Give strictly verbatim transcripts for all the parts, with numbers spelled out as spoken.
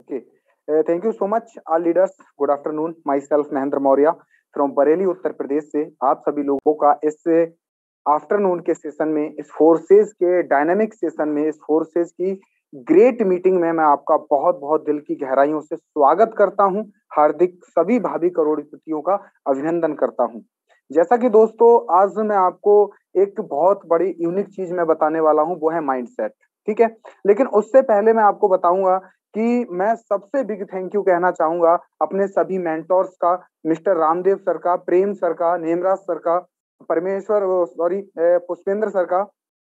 Okay. Uh, thank you so much, all leaders. Good afternoon. Myself, Mahendra Maurya from Bareilly Uttar Pradesh से आप सभी लोगों का इस आफ्टरनून के सेशन में, इस फोर्सेस के डायनामिक सेशन में, इस फोर्सेस की ग्रेट मीटिंग में मैं आपका बहुत बहुत दिल की गहराइयों से स्वागत करता हूं। हार्दिक सभी भाभी करोड़पतियों का अभिनंदन करता हूं। जैसा कि दोस्तों आज मैं आपको एक बहुत बड़ी यूनिक चीज मैं बताने वाला हूं, वो है माइंडसेट। ठीक है, लेकिन उससे पहले मैं आपको बताऊंगा कि मैं सबसे बिग थैंक यू कहना चाहूंगा अपने सभी मेंटोर्स का, मिस्टर रामदेव सर का, प्रेम सर का, नेमराज सर का, परमेश्वर सॉरी पुष्पेंद्र सर का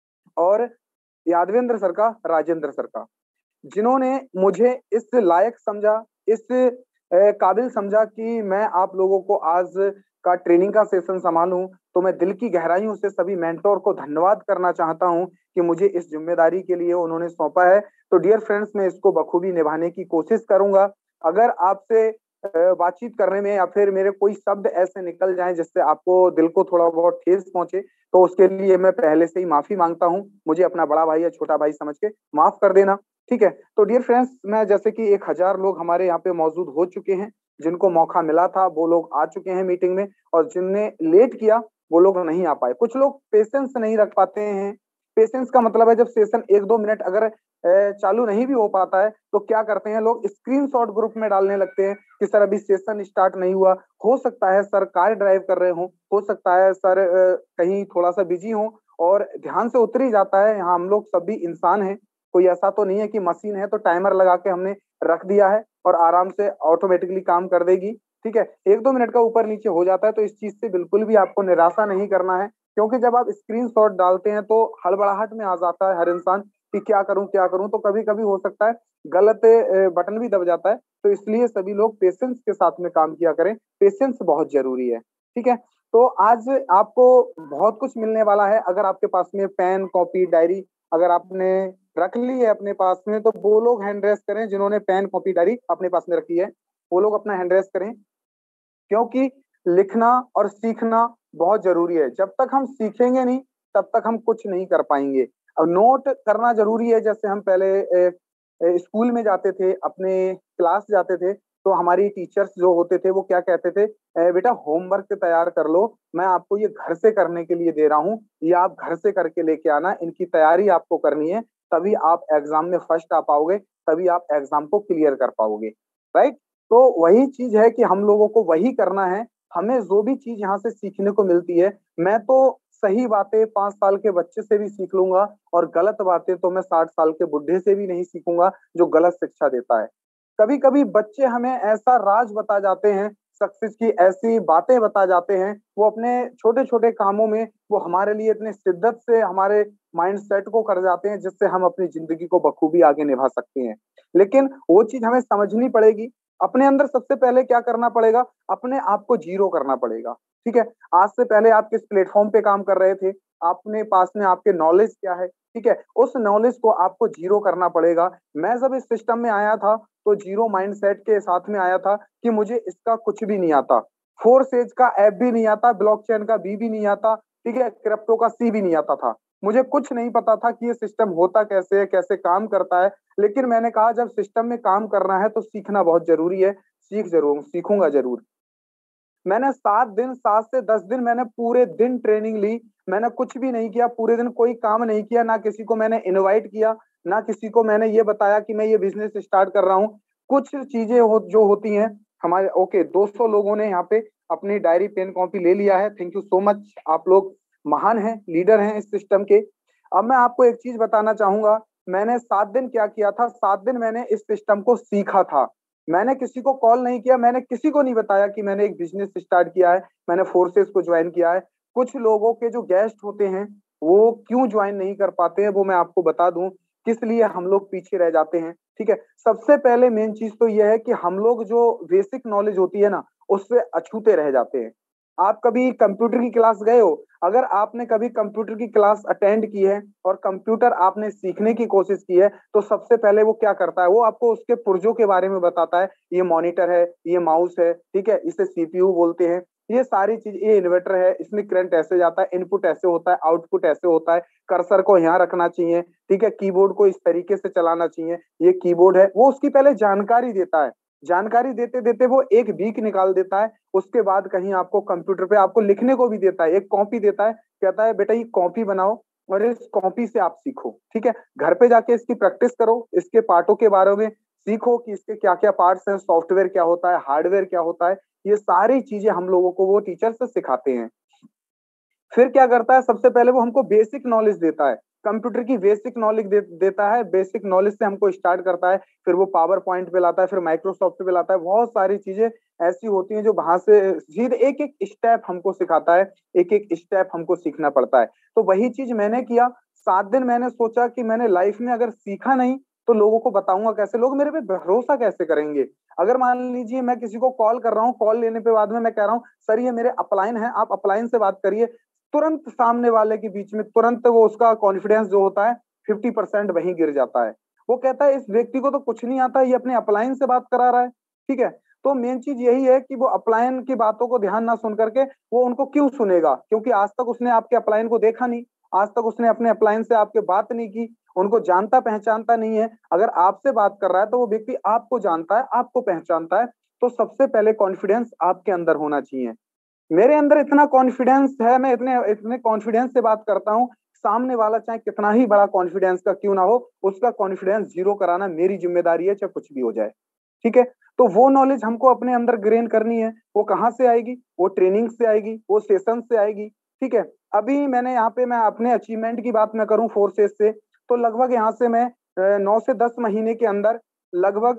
और यादवेंद्र सर का, राजेंद्र सर का, जिन्होंने मुझे इस लायक समझा, इस काबिल समझा कि मैं आप लोगों को आज का ट्रेनिंग का सेशन संभालूं। तो मैं दिल की गहराइयों से सभी मेंटोर को धन्यवाद करना चाहता हूं कि मुझे इस जिम्मेदारी के लिए उन्होंने सौंपा है। तो डियर फ्रेंड्स, मैं इसको बखूबी निभाने की कोशिश करूंगा। अगर आपसे बातचीत करने में या फिर मेरे कोई शब्द ऐसे निकल जाएं जिससे आपको दिल को थोड़ा बहुत ठेस पहुंचे, तो उसके लिए मैं पहले से ही माफी मांगता हूं। मुझे अपना बड़ा भाई या छोटा भाई समझ के माफ कर देना। ठीक है, तो डियर फ्रेंड्स, मैं जैसे कि एक हजार लोग हमारे यहाँ पे मौजूद हो चुके हैं, जिनको मौका मिला था वो लोग आ चुके हैं मीटिंग में, और जिनने लेट किया वो लोग नहीं आ पाए। कुछ लोग पेशेंस नहीं रख पाते हैं। पेशेंस का मतलब है जब सेशन एक दो मिनट अगर चालू नहीं भी हो पाता है तो क्या करते हैं लोग, स्क्रीनशॉट ग्रुप में डालने लगते हैं कि सर अभी सेशन स्टार्ट नहीं हुआ। हो सकता है सर कार ड्राइव कर रहे हो हो सकता है सर कहीं थोड़ा सा बिजी हो, और ध्यान से उतर ही जाता है। यहाँ हम लोग सभी इंसान हैं, कोई ऐसा तो नहीं है कि मशीन है तो टाइमर लगा के हमने रख दिया है और आराम से ऑटोमेटिकली काम कर देगी। ठीक है, एक दो मिनट का ऊपर नीचे हो जाता है, तो इस चीज से बिल्कुल भी आपको निराशा नहीं करना है, क्योंकि जब आप स्क्रीनशॉट डालते हैं तो हड़बड़ाहट में आ जाता है हर इंसान कि क्या करूं क्या करूं, तो कभी कभी हो सकता है गलत बटन भी दब जाता है। तो इसलिए सभी लोग पेशेंस के साथ में काम किया करें, पेशेंस बहुत जरूरी है। ठीक है, तो आज आपको बहुत कुछ मिलने वाला है। अगर आपके पास में पेन कॉपी डायरी अगर आपने रख ली है अपने पास में, तो वो लोग हैंड रेस करें जिन्होंने पेन कॉपी डायरी अपने पास में रखी है, वो लोग अपना हैंड रेस करें, क्योंकि लिखना और सीखना बहुत जरूरी है। जब तक हम सीखेंगे नहीं तब तक हम कुछ नहीं कर पाएंगे। अब नोट करना जरूरी है। जैसे हम पहले स्कूल में जाते थे, अपने क्लास जाते थे, तो हमारी टीचर्स जो होते थे वो क्या कहते थे, बेटा होमवर्क तैयार कर लो, मैं आपको ये घर से करने के लिए दे रहा हूँ, ये आप घर से करके लेके आना, इनकी तैयारी आपको करनी है, तभी आप एग्जाम में फर्स्ट आ पाओगे, तभी आप एग्जाम को क्लियर कर पाओगे। राइट, तो वही चीज है कि हम लोगों को वही करना है। हमें जो भी चीज यहाँ से सीखने को मिलती है, मैं तो सही बातें पांच साल के बच्चे से भी सीख लूंगा, और गलत बातें तो मैं साठ साल के बुढ़े से भी नहीं सीखूंगा जो गलत शिक्षा देता है। कभी कभी बच्चे हमें ऐसा राज बता जाते हैं, सक्सेस की ऐसी बातें बता जाते हैं, वो अपने छोटे छोटे कामों में वो हमारे लिए इतने शिद्दत से हमारे माइंड सेट को कर जाते हैं, जिससे हम अपनी जिंदगी को बखूबी आगे निभा सकते हैं। लेकिन वो चीज हमें समझनी पड़ेगी। अपने अंदर सबसे पहले क्या करना पड़ेगा, अपने आप को जीरो करना पड़ेगा। ठीक है, आज से पहले आप किस प्लेटफॉर्म पे काम कर रहे थे, आपने पास में आपके नॉलेज क्या है, ठीक है, उस नॉलेज को आपको जीरो करना पड़ेगा। मैं जब इस सिस्टम में आया था तो जीरो माइंडसेट के साथ में आया था कि मुझे इसका कुछ भी नहीं आता, फोर सेज का एफ भी नहीं आता, ब्लॉकचेन का बी भी नहीं आता, ठीक है, क्रिप्टो का सी भी नहीं आता था। मुझे कुछ नहीं पता था कि ये सिस्टम होता कैसे है, कैसे काम करता है। लेकिन मैंने कहा जब सिस्टम में काम करना है तो सीखना बहुत जरूरी है, सीख जरूर सीखूंगा जरूर। मैंने सात दिन सात से दस दिन मैंने पूरे दिन ट्रेनिंग ली, मैंने कुछ भी नहीं किया, पूरे दिन कोई काम नहीं किया, ना किसी को मैंने इनवाइट किया, ना किसी को मैंने ये बताया कि मैं ये बिजनेस स्टार्ट कर रहा हूँ। कुछ चीजें हो, जो होती हैं हमारे, ओके दो सौ लोगों ने यहाँ पे अपनी डायरी पेन कॉपी ले लिया है, थैंक यू सो मच, आप लोग महान हैं, लीडर हैं इस सिस्टम के। अब मैं आपको एक चीज बताना चाहूंगा, मैंने सात दिन क्या किया था, सात दिन मैंने इस सिस्टम को सीखा था। मैंने किसी को कॉल नहीं किया, मैंने किसी को नहीं बताया कि मैंने एक बिजनेस स्टार्ट किया है, मैंने फोर्सेस को ज्वाइन किया है। कुछ लोगों के जो गेस्ट होते हैं वो क्यों ज्वाइन नहीं कर पाते हैं, वो मैं आपको बता दूं किस लिए हम लोग पीछे रह जाते हैं। ठीक है, सबसे पहले मेन चीज तो यह है कि हम लोग जो बेसिक नॉलेज होती है ना, उससे अछूते रह जाते हैं। आप कभी कंप्यूटर की क्लास गए हो, अगर आपने कभी कंप्यूटर की क्लास अटेंड की है और कंप्यूटर आपने सीखने की कोशिश की है, तो सबसे पहले वो क्या करता है, वो आपको उसके पुर्जों के बारे में बताता है, ये मॉनिटर है, ये माउस है, ठीक है, इसे सीपीयू बोलते हैं, ये सारी चीज, ये इन्वर्टर है, इसमें करंट ऐसे जाता है, इनपुट ऐसे होता है, आउटपुट ऐसे होता है, कर्सर को यहाँ रखना चाहिए, ठीक है, कीबोर्ड को इस तरीके से चलाना चाहिए, ये कीबोर्ड है, वो उसकी पहले जानकारी देता है। जानकारी देते देते वो एक वीक निकाल देता है। उसके बाद कहीं आपको कंप्यूटर पे आपको लिखने को भी देता है, एक कॉपी देता है, कहता है बेटा ये कॉपी बनाओ और इस कॉपी से आप सीखो, ठीक है। घर पे जाके इसकी प्रैक्टिस करो, इसके पार्टों के बारे में सीखो कि इसके क्या क्या पार्ट्स हैं, सॉफ्टवेयर क्या होता है, हार्डवेयर क्या होता है, ये सारी चीजें हम लोगों को वो टीचर से सिखाते हैं। फिर क्या करता है, सबसे पहले वो हमको बेसिक नॉलेज देता है, कंप्यूटर की बेसिक नॉलेज दे, देता है। बेसिक नॉलेज से हमको स्टार्ट करता है, फिर वो पावर पॉइंट पे लाता है, फिर माइक्रोसॉफ्ट पे लाता है। बहुत सारी चीजें ऐसी होती हैं जो वहां से सीधे एक एक स्टेप हमको सिखाता है, एक एक स्टेप हमको सीखना पड़ता है। तो वही चीज मैंने किया। सात दिन मैंने सोचा कि मैंने लाइफ में अगर सीखा नहीं तो लोगों को बताऊंगा कैसे, लोग मेरे पे भरोसा कैसे करेंगे। अगर मान लीजिए मैं किसी को कॉल कर रहा हूँ, कॉल लेने पे बाद में मैं कह रहा हूँ सर ये मेरे अपलाइन है, आप अपलाइन से बात करिए, तुरंत सामने वाले के बीच में तुरंत वो उसका कॉन्फिडेंस जो होता है फिफ्टी परसेंट वहीं गिर जाता है। वो कहता है इस व्यक्ति को तो कुछ नहीं आता, ये अपने अपलाइन से बात करा रहा है, ठीक है। तो मेन चीज यही है कि वो अपलाइन की बातों को ध्यान ना सुन करके वो उनको क्यों सुनेगा, क्योंकि आज तक उसने आपके अपलाइन को देखा नहीं, आज तक उसने अपने अपलाइन से आपके बात नहीं की, उनको जानता पहचानता नहीं है। अगर आपसे बात कर रहा है तो वो व्यक्ति आपको जानता है, आपको पहचानता है। तो सबसे पहले कॉन्फिडेंस आपके अंदर होना चाहिए। मेरे अंदर इतना कॉन्फिडेंस है, मैं इतने इतने कॉन्फिडेंस से बात करता हूँ, सामने वाला चाहे कितना ही बड़ा कॉन्फिडेंस का क्यों ना हो, उसका कॉन्फिडेंस जीरो कराना मेरी जिम्मेदारी है, चाहे कुछ भी हो जाए, ठीक है। तो वो नॉलेज हमको अपने अंदर ग्रेन करनी है। वो कहाँ से आएगी, वो ट्रेनिंग से आएगी, वो सेशन से आएगी, ठीक है। अभी मैंने यहाँ पे, मैं अपने अचीवमेंट की बात मैं करूँ फोर्सेस से, तो लगभग यहाँ से मैं नौ से दस महीने के अंदर लगभग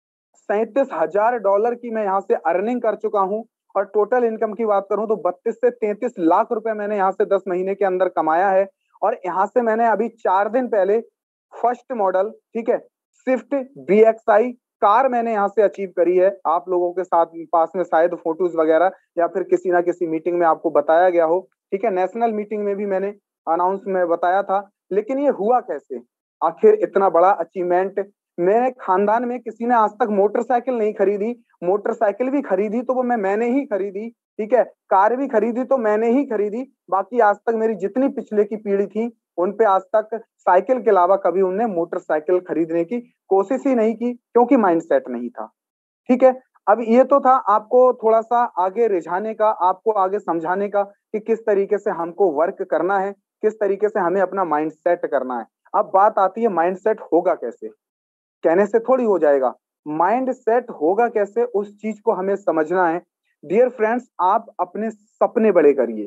सैंतीस हजार डॉलर की मैं यहाँ से अर्निंग कर चुका हूँ। और टोटल इनकम की बात करूं तो बत्तीस से तैंतीस लाख रुपए मैंने यहाँ से दस महीने के अंदर कमाया है। और यहाँ से मैंने अभी चार दिन पहले फर्स्ट मॉडल, ठीक है, Swift B X I car मैंने यहाँ से अचीव करी है। आप लोगों के साथ पास में शायद फोटोज वगैरह या फिर किसी ना किसी मीटिंग में आपको बताया गया हो, ठीक है। नेशनल मीटिंग में भी मैंने अनाउंस में बताया था। लेकिन ये हुआ कैसे, आखिर इतना बड़ा अचीवमेंट, मेरे खानदान में किसी ने आज तक मोटरसाइकिल नहीं खरीदी, मोटरसाइकिल भी खरीदी तो वो मैं मैंने ही खरीदी, ठीक है, कार भी खरीदी तो मैंने ही खरीदी। बाकी आज तक मेरी जितनी पिछले की पीढ़ी थी उन पे आज तक साइकिल के अलावा कभी उनने मोटरसाइकिल खरीदने की कोशिश ही नहीं की, क्योंकि माइंडसेट नहीं था, ठीक है। अब ये तो था आपको थोड़ा सा आगे रिझाने का, आपको आगे समझाने का कि किस तरीके से हमको वर्क करना है, किस तरीके से हमें अपना माइंडसेट करना है। अब बात आती है माइंडसेट होगा कैसे, कहने से थोड़ी हो जाएगा। माइंड सेट होगा कैसे, उस चीज को हमें समझना है। डियर फ्रेंड्स, आप अपने सपने बड़े करिए।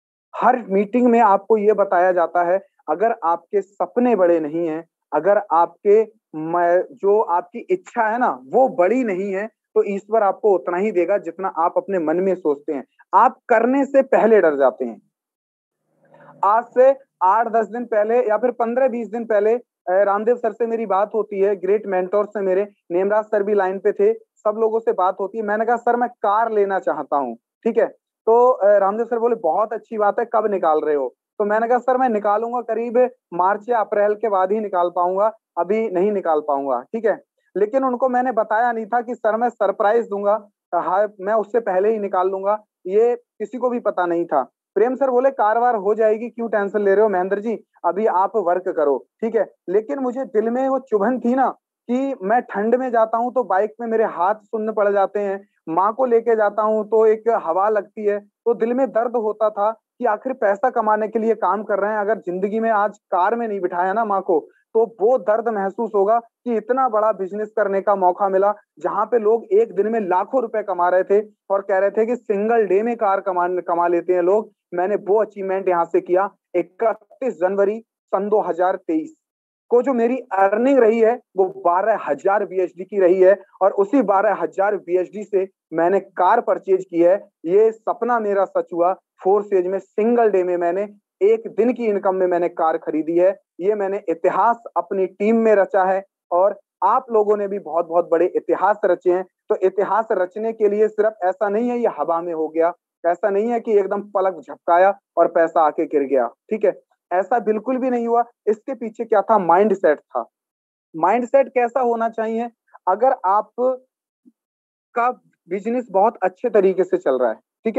हर मीटिंग में आपको यह बताया जाता है, अगर आपके सपने बड़े नहीं हैं, अगर आपके जो आपकी इच्छा है ना वो बड़ी नहीं है, तो ईश्वर आपको उतना ही देगा जितना आप अपने मन में सोचते हैं। आप करने से पहले डर जाते हैं। आज से आठ दस दिन पहले या फिर पंद्रह बीस दिन पहले रामदेव सर से मेरी बात होती है, ग्रेट मेंटोर से मेरे, नेमराज सर भी लाइन पे थे, सब लोगों से बात होती है। मैंने कहा सर मैं कार लेना चाहता हूँ, ठीक है। तो रामदेव सर बोले बहुत अच्छी बात है, कब निकाल रहे हो। तो मैंने कहा सर मैं निकालूंगा करीब मार्च या अप्रैल के बाद ही निकाल पाऊंगा, अभी नहीं निकाल पाऊंगा, ठीक है। लेकिन उनको मैंने बताया नहीं था कि सर मैं सरप्राइज दूंगा, हाँ मैं उससे पहले ही निकाल लूंगा, ये किसी को भी पता नहीं था। प्रेम सर बोले कार वार हो जाएगी, क्यों टेंशन ले रहे हो महेंद्र जी, अभी आप वर्क करो, ठीक है। लेकिन मुझे दिल में वो चुभन थी ना कि मैं ठंड में जाता हूँ तो बाइक में मेरे हाथ सुन्न पड़ जाते हैं, माँ को लेके जाता हूँ तो एक हवा लगती है, तो दिल में दर्द होता था कि आखिर पैसा कमाने के लिए काम कर रहे हैं, अगर जिंदगी में आज कार में नहीं बिठाया ना माँ को, तो वो दर्द महसूस होगा कि इतना बड़ा बिजनेस करने का मौका मिला, जहां पे लोग एक दिन में लाखों रुपए कमा रहे थे और कह रहे थे कि सिंगल डे में कार कमा कमा लेते हैं लोग। मैंने वो अचीवमेंट यहाँ से किया। इकतीस जनवरी सन दो हजार तेईस को जो मेरी अर्निंग रही है वो बारह हजार बीएचडी की रही है, और उसी बारह हजार बीएचडी से मैंने कार परचेज की है। ये सपना मेरा सच हुआ। फोर्स एज में सिंगल डे में मैंने एक दिन की इनकम में मैंने कार खरीदी है। ये मैंने इतिहास अपनी टीम में रचा है, और आप लोगों ने भी बहुत बहुत बड़े इतिहास रचे हैं। तो इतिहास रचने के लिए सिर्फ ऐसा नहीं है ये हवा में हो गया, ऐसा नहीं है कि एकदम पलक झपकाया और पैसा आके गिर गया, ठीक है, ऐसा बिल्कुल भी नहीं हुआ। इसके पीछे क्या था, माइंड सेट था। माइंड सेट कैसा होना चाहिए, अगर आप का बिजनेस बहुत अच्छे तरीके से चल रहा है, ठीक है,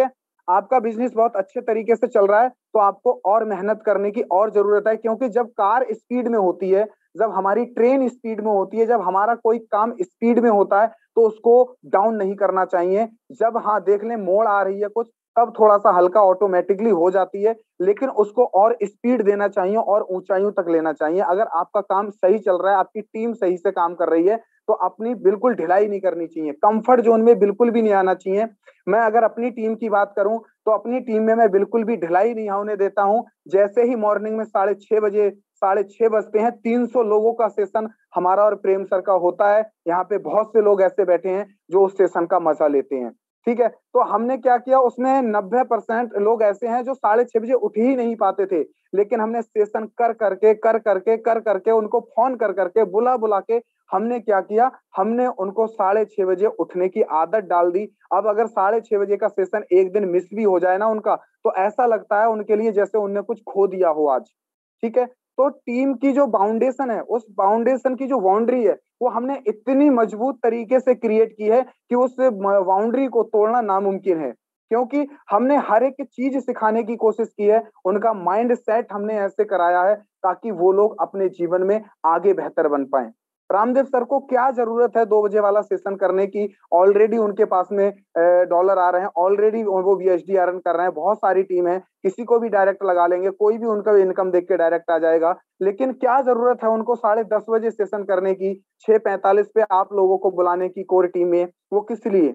आपका बिजनेस बहुत अच्छे तरीके से चल रहा है तो आपको और मेहनत करने की और जरूरत है, क्योंकि जब कार स्पीड में होती है, जब हमारी ट्रेन स्पीड में होती है, जब हमारा कोई काम स्पीड में होता है तो उसको डाउन नहीं करना चाहिए। जब हाँ देख लें मोड़ आ रही है कुछ, तब थोड़ा सा हल्का ऑटोमेटिकली हो जाती है, लेकिन उसको और स्पीड देना चाहिए और ऊंचाइयों तक लेना चाहिए। अगर आपका काम सही चल रहा है, आपकी टीम सही से काम कर रही है, तो अपनी बिल्कुल ढिलाई नहीं करनी चाहिए, कंफर्ट जोन में बिल्कुल भी नहीं आना चाहिए। मैं अगर अपनी टीम की बात करूं तो अपनी टीम में मैं बिल्कुल भी ढिलाई नहीं होने देता हूं। जैसे ही मॉर्निंग में साढ़े छह बजे साढ़े छह बजते हैं, तीन सौ लोगों का सेशन हमारा और प्रेम सर का होता है। यहाँ पे बहुत से लोग ऐसे बैठे हैं जो उस सेशन का मजा लेते हैं। ठीक है, तो हमने क्या किया, उसमें नब्बे परसेंट लोग ऐसे हैं जो साढ़े छह बजे उठ ही नहीं पाते थे, लेकिन हमने सेशन कर करके कर करके कर करके उनको फोन कर करके बुला बुला के हमने क्या किया, हमने उनको साढ़े छह बजे उठने की आदत डाल दी। अब अगर साढ़े छह बजे का सेशन एक दिन मिस भी हो जाए ना उनका, तो ऐसा लगता है उनके लिए जैसे उनने कुछ खो दिया हो आज। ठीक है, तो टीम की जो बाउंडेशन है, उस बाउंडेशन की जो बाउंड्री है, वो हमने इतनी मजबूत तरीके से क्रिएट की है कि उस बाउंड्री को तोड़ना नामुमकिन है, क्योंकि हमने हर एक चीज सिखाने की कोशिश की है। उनका माइंड सेट हमने ऐसे कराया है ताकि वो लोग अपने जीवन में आगे बेहतर बन पाए। रामदेव सर को क्या जरूरत है दो बजे वाला सेशन करने की, ऑलरेडी उनके पास में डॉलर आ रहे हैं, ऑलरेडी वो बीएचडी अर्न कर रहे हैं, बहुत सारी टीम है, किसी को भी डायरेक्ट लगा लेंगे, कोई भी उनका इनकम देख के डायरेक्ट आ जाएगा। लेकिन क्या जरूरत है उनको साढ़े दस बजे सेशन करने की, छह पैंतालीस पे आप लोगों को बुलाने की कोर टीम में? वो किस लिए?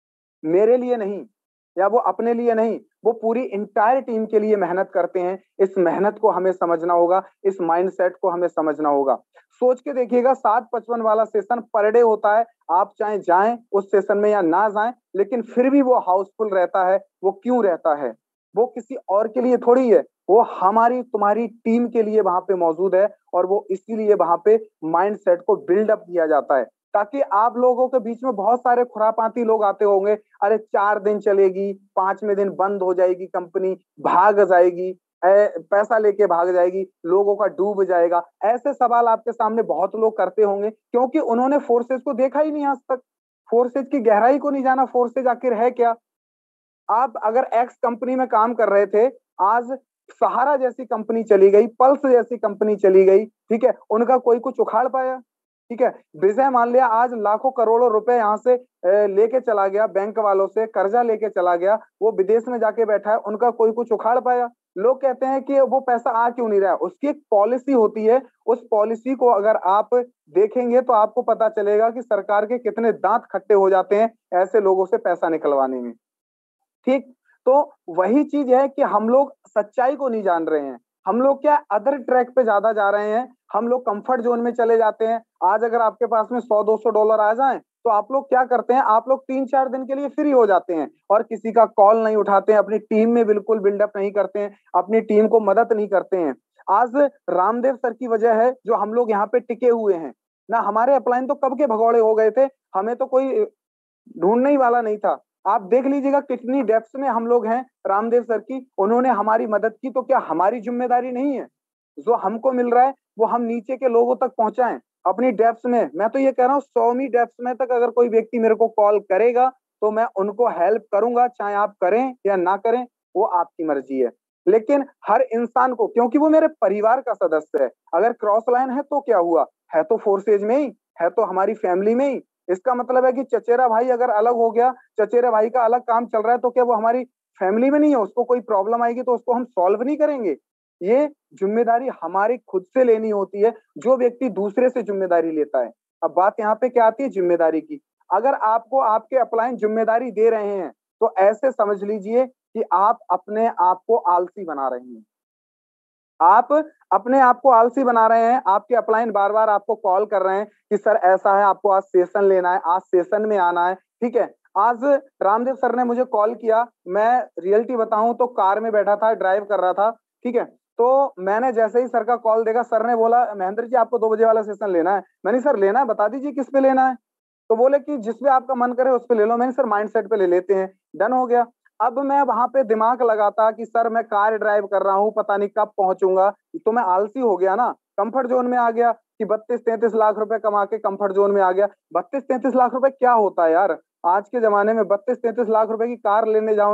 मेरे लिए नहीं, या वो अपने लिए नहीं, वो पूरी इंटायर टीम के लिए मेहनत करते हैं। इस मेहनत को हमें समझना होगा, इस माइंडसेट को हमें समझना होगा। सोच के देखिएगा, सात पचपन वाला सेशन पर डे होता है, आप चाहे जाएं उस सेशन में या ना जाएं, लेकिन फिर भी वो हाउसफुल रहता है। वो क्यों रहता है? वो किसी और के लिए थोड़ी है, वो हमारी तुम्हारी टीम के लिए वहां पे मौजूद है, और वो इसीलिए वहां पे माइंडसेट को बिल्डअप किया जाता है, ताकि आप लोगों के बीच में बहुत सारे खुरापाती लोग आते होंगे, अरे चार दिन चलेगी, पांचवें दिन बंद हो जाएगी कंपनी, भाग जाएगी, पैसा लेके भाग जाएगी, लोगों का डूब जाएगा। ऐसे सवाल आपके सामने बहुत लोग करते होंगे, क्योंकि उन्होंने फोर्सेज को देखा ही नहीं आज तक, फोर्सेज की गहराई को नहीं जाना, फोर्सेज आखिर है क्या। आप अगर एक्स कंपनी में काम कर रहे थे, आज सहारा जैसी कंपनी चली गई, पल्स जैसी कंपनी चली गई, ठीक है, उनका कोई कुछ उखाड़ पाया? ठीक है, विजय माल्या आज लाखों करोड़ों रुपए यहाँ से लेके चला गया, बैंक वालों से कर्जा लेके चला गया, वो विदेश में जाके बैठा है, उनका कोई कुछ उखाड़ पाया? लोग कहते हैं कि वो पैसा आ क्यों नहीं रहा है। उसकी एक पॉलिसी होती है, उस पॉलिसी को अगर आप देखेंगे तो आपको पता चलेगा कि सरकार के कितने दांत खट्टे हो जाते हैं ऐसे लोगों से पैसा निकलवाने में। ठीक, तो वही चीज है कि हम लोग सच्चाई को नहीं जान रहे हैं, हम लोग क्या अदर ट्रैक पे ज्यादा जा रहे हैं, हम लोग कंफर्ट जोन में चले जाते हैं। आज अगर आपके पास में सौ दो सौ डॉलर आ जाएं, तो आप लोग क्या करते हैं, आप लोग तीन चार दिन के लिए फ्री हो जाते हैं और किसी का कॉल नहीं उठाते हैं, अपनी टीम में बिल्कुल बिल्डअप नहीं करते हैं, अपनी टीम को मदद नहीं करते हैं। आज रामदेव सर की वजह है जो हम लोग यहाँ पे टिके हुए हैं, ना हमारे अपलाइन तो कब के भगौड़े हो गए थे, हमें तो कोई ढूंढने ही वाला नहीं था। आप देख लीजिएगा कितनी डेप्थ में हम लोग हैं रामदेव सर की, उन्होंने हमारी मदद की, तो क्या हमारी जिम्मेदारी नहीं है जो हमको मिल रहा है वो हम नीचे के लोगों तक पहुंचाएं अपनी डेप्थ में? मैं तो ये कह रहा हूँ सौवीं डेप्थ में तक अगर कोई व्यक्ति मेरे को कॉल करेगा तो मैं उनको हेल्प करूंगा, चाहे आप करें या ना करें, वो आपकी मर्जी है। लेकिन हर इंसान को, क्योंकि वो मेरे परिवार का सदस्य है, अगर क्रॉस लाइन है तो क्या हुआ, है तो फोर्सेज में ही, है तो हमारी फैमिली में ही। इसका मतलब है कि चचेरा भाई अगर अलग हो गया, चचेरे भाई का अलग काम चल रहा है, तो क्या वो हमारी फैमिली में नहीं है? उसको कोई प्रॉब्लम आएगी तो उसको हम सॉल्व नहीं करेंगे? ये जिम्मेदारी हमारी खुद से लेनी होती है, जो व्यक्ति दूसरे से जिम्मेदारी लेता है। अब बात यहाँ पे क्या आती है, जिम्मेदारी की। अगर आपको आपके अपलाइन जिम्मेदारी दे रहे हैं तो ऐसे समझ लीजिए कि आप अपने आप को आलसी बना रहे हैं, आप अपने आप को आलसी बना रहे हैं। आपके अपलाइन बार बार आपको कॉल कर रहे हैं कि सर ऐसा है, आपको आज सेशन लेना है, आज सेशन में आना है। ठीक है, आज रामदेव सर ने मुझे कॉल किया, मैं रियलिटी बताऊं तो कार में बैठा था, ड्राइव कर रहा था। ठीक है, तो मैंने जैसे ही सर का कॉल देखा, सर ने बोला महेंद्र जी आपको दो बजे वाला सेशन लेना है। मैंने सर लेना है, बता दीजिए किस पे लेना है। तो बोले कि जिस पे आपका मन करे उस पे ले लो। मैंने सर माइंड सेट पे ले लेते हैं, डन हो गया। अब मैं वहां पे दिमाग लगाता कि सर मैं कार ड्राइव कर रहा हूँ, पता नहीं कब पहुंचूंगा, तो मैं आलसी हो गया ना, कंफर्ट जोन में आ गया कि बत्तीस तैंतीस लाख रुपए कमा के कंफर्ट जोन में आ गया। बत्तीस तैंतीस लाख रुपए क्या होता है यार, आज के जमाने में बत्तीस तैंतीस लाख रुपए की कार लेने जाओ ना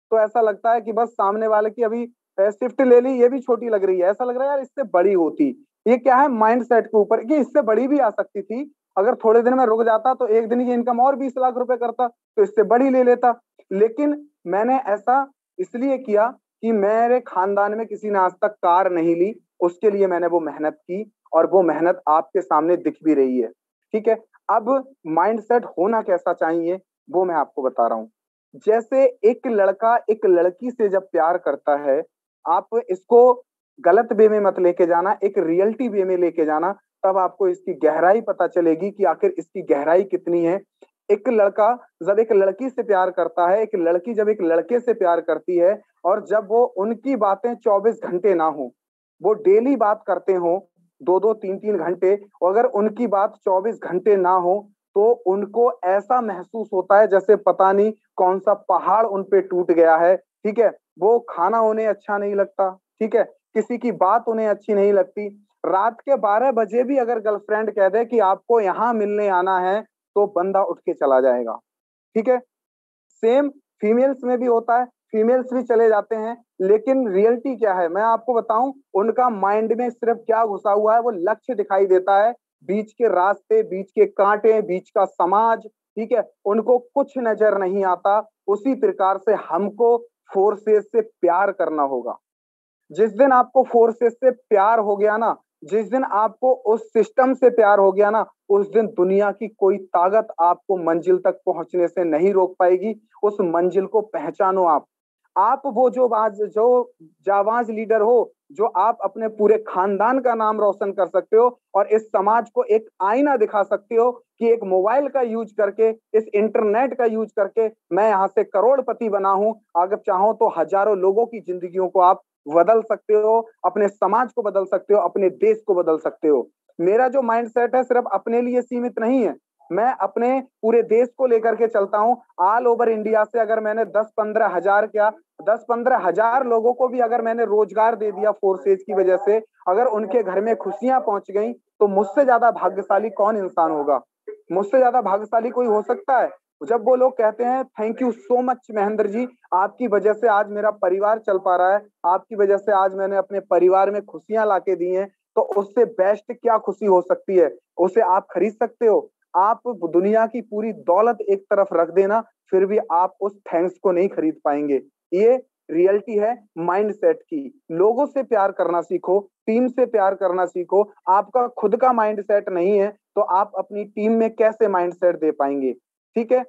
तो ऐसा लगता है कि बस सामने वाले की अभी शिफ्ट ले ली, ये भी छोटी लग रही है, ऐसा लग रहा है यार इससे बड़ी होती। ये क्या है, माइंड सेट के ऊपर कि इससे बड़ी भी आ सकती थी, अगर थोड़े दिन में रुक जाता तो एक दिन की इनकम और बीस लाख रुपए करता, तो इससे बड़ी ले लेता। लेकिन मैंने ऐसा इसलिए किया कि मेरे खानदान में किसी ने आज तक कार नहीं ली, उसके लिए मैंने वो मेहनत की, और वो मेहनत आपके सामने दिख भी रही है। ठीक है, अब माइंडसेट होना कैसा चाहिए वो मैं आपको बता रहा हूं। जैसे एक लड़का एक लड़की से जब प्यार करता है, आप इसको गलत वे में मत लेके जाना, एक रियलिटी वे में लेके जाना, तब आपको इसकी गहराई पता चलेगी कि आखिर इसकी गहराई कितनी है। एक लड़का जब एक लड़की से प्यार करता है, एक लड़की जब एक लड़के से प्यार करती है, और जब वो उनकी बातें चौबीस घंटे ना हो, वो डेली बात करते हो दो दो तीन तीन घंटे, और अगर उनकी बात चौबीस घंटे ना हो, तो उनको ऐसा महसूस होता है जैसे पता नहीं कौन सा पहाड़ उन पे टूट गया है। ठीक है, वो खाना उन्हें अच्छा नहीं लगता, ठीक है, किसी की बात उन्हें अच्छी नहीं लगती। रात के बारह बजे भी अगर गर्लफ्रेंड कह दे कि आपको यहाँ मिलने आना है, तो बंदा उठ के चला जाएगा। ठीक है, सेम फीमेल्स में भी होता है, फीमेल्स भी चले जाते हैं, लेकिन रियलिटी क्या है मैं आपको बताऊं, उनका माइंड में सिर्फ क्या घुसा हुआ है, वो लक्ष्य दिखाई देता है, बीच के रास्ते, बीच के कांटे, बीच का समाज। ठीक है, उनको कुछ नजर नहीं आता। उसी प्रकार से हमको फोर्सेस से प्यार करना होगा। जिस दिन आपको फोर्सेस से प्यार हो गया ना, जिस दिन आपको उस सिस्टम से प्यार हो गया ना, उस दिन दुनिया की कोई ताकत आपको मंजिल तक पहुंचने से नहीं रोक पाएगी। उस मंजिल को पहचानो। आप आप वो जो बाज जो जाबाज लीडर हो, जो आप अपने पूरे खानदान का नाम रोशन कर सकते हो, और इस समाज को एक आईना दिखा सकते हो कि एक मोबाइल का यूज करके, इस इंटरनेट का यूज करके मैं यहाँ से करोड़पति बना हूं। अगर चाहो तो हजारों लोगों की जिंदगियों को आप बदल सकते हो, अपने समाज को बदल सकते हो, अपने देश को बदल सकते हो। मेरा जो माइंडसेट है सिर्फ अपने लिए सीमित नहीं है, मैं अपने पूरे देश को लेकर के चलता हूं। ऑल ओवर इंडिया से अगर मैंने दस पंद्रह हजार क्या दस पंद्रह हजार लोगों को भी अगर मैंने रोजगार दे दिया फोर्सेज की वजह से, अगर उनके घर में खुशियां पहुंच गई, तो मुझसे ज्यादा भाग्यशाली कौन इंसान होगा? मुझसे ज्यादा भाग्यशाली कोई हो सकता है? जब वो लोग कहते हैं thank you so much Mahendra ji, आपकी वजह से आज मेरा परिवार चल पा रहा है, आपकी वजह से आज मैंने अपने परिवार में खुशियां लाके दी हैं, तो उससे बेस्ट क्या खुशी हो सकती है? उसे आप खरीद सकते हो? आप दुनिया की पूरी दौलत एक तरफ रख देना, फिर भी आप उस थैंक्स को नहीं खरीद पाएंगे। ये रियलिटी है माइंडसेट की। लोगों से प्यार करना सीखो, टीम से प्यार करना सीखो। आपका खुद का माइंडसेट नहीं है, तो आप अपनी टीम में कैसे माइंडसेट दे पाएंगे? ठीक है,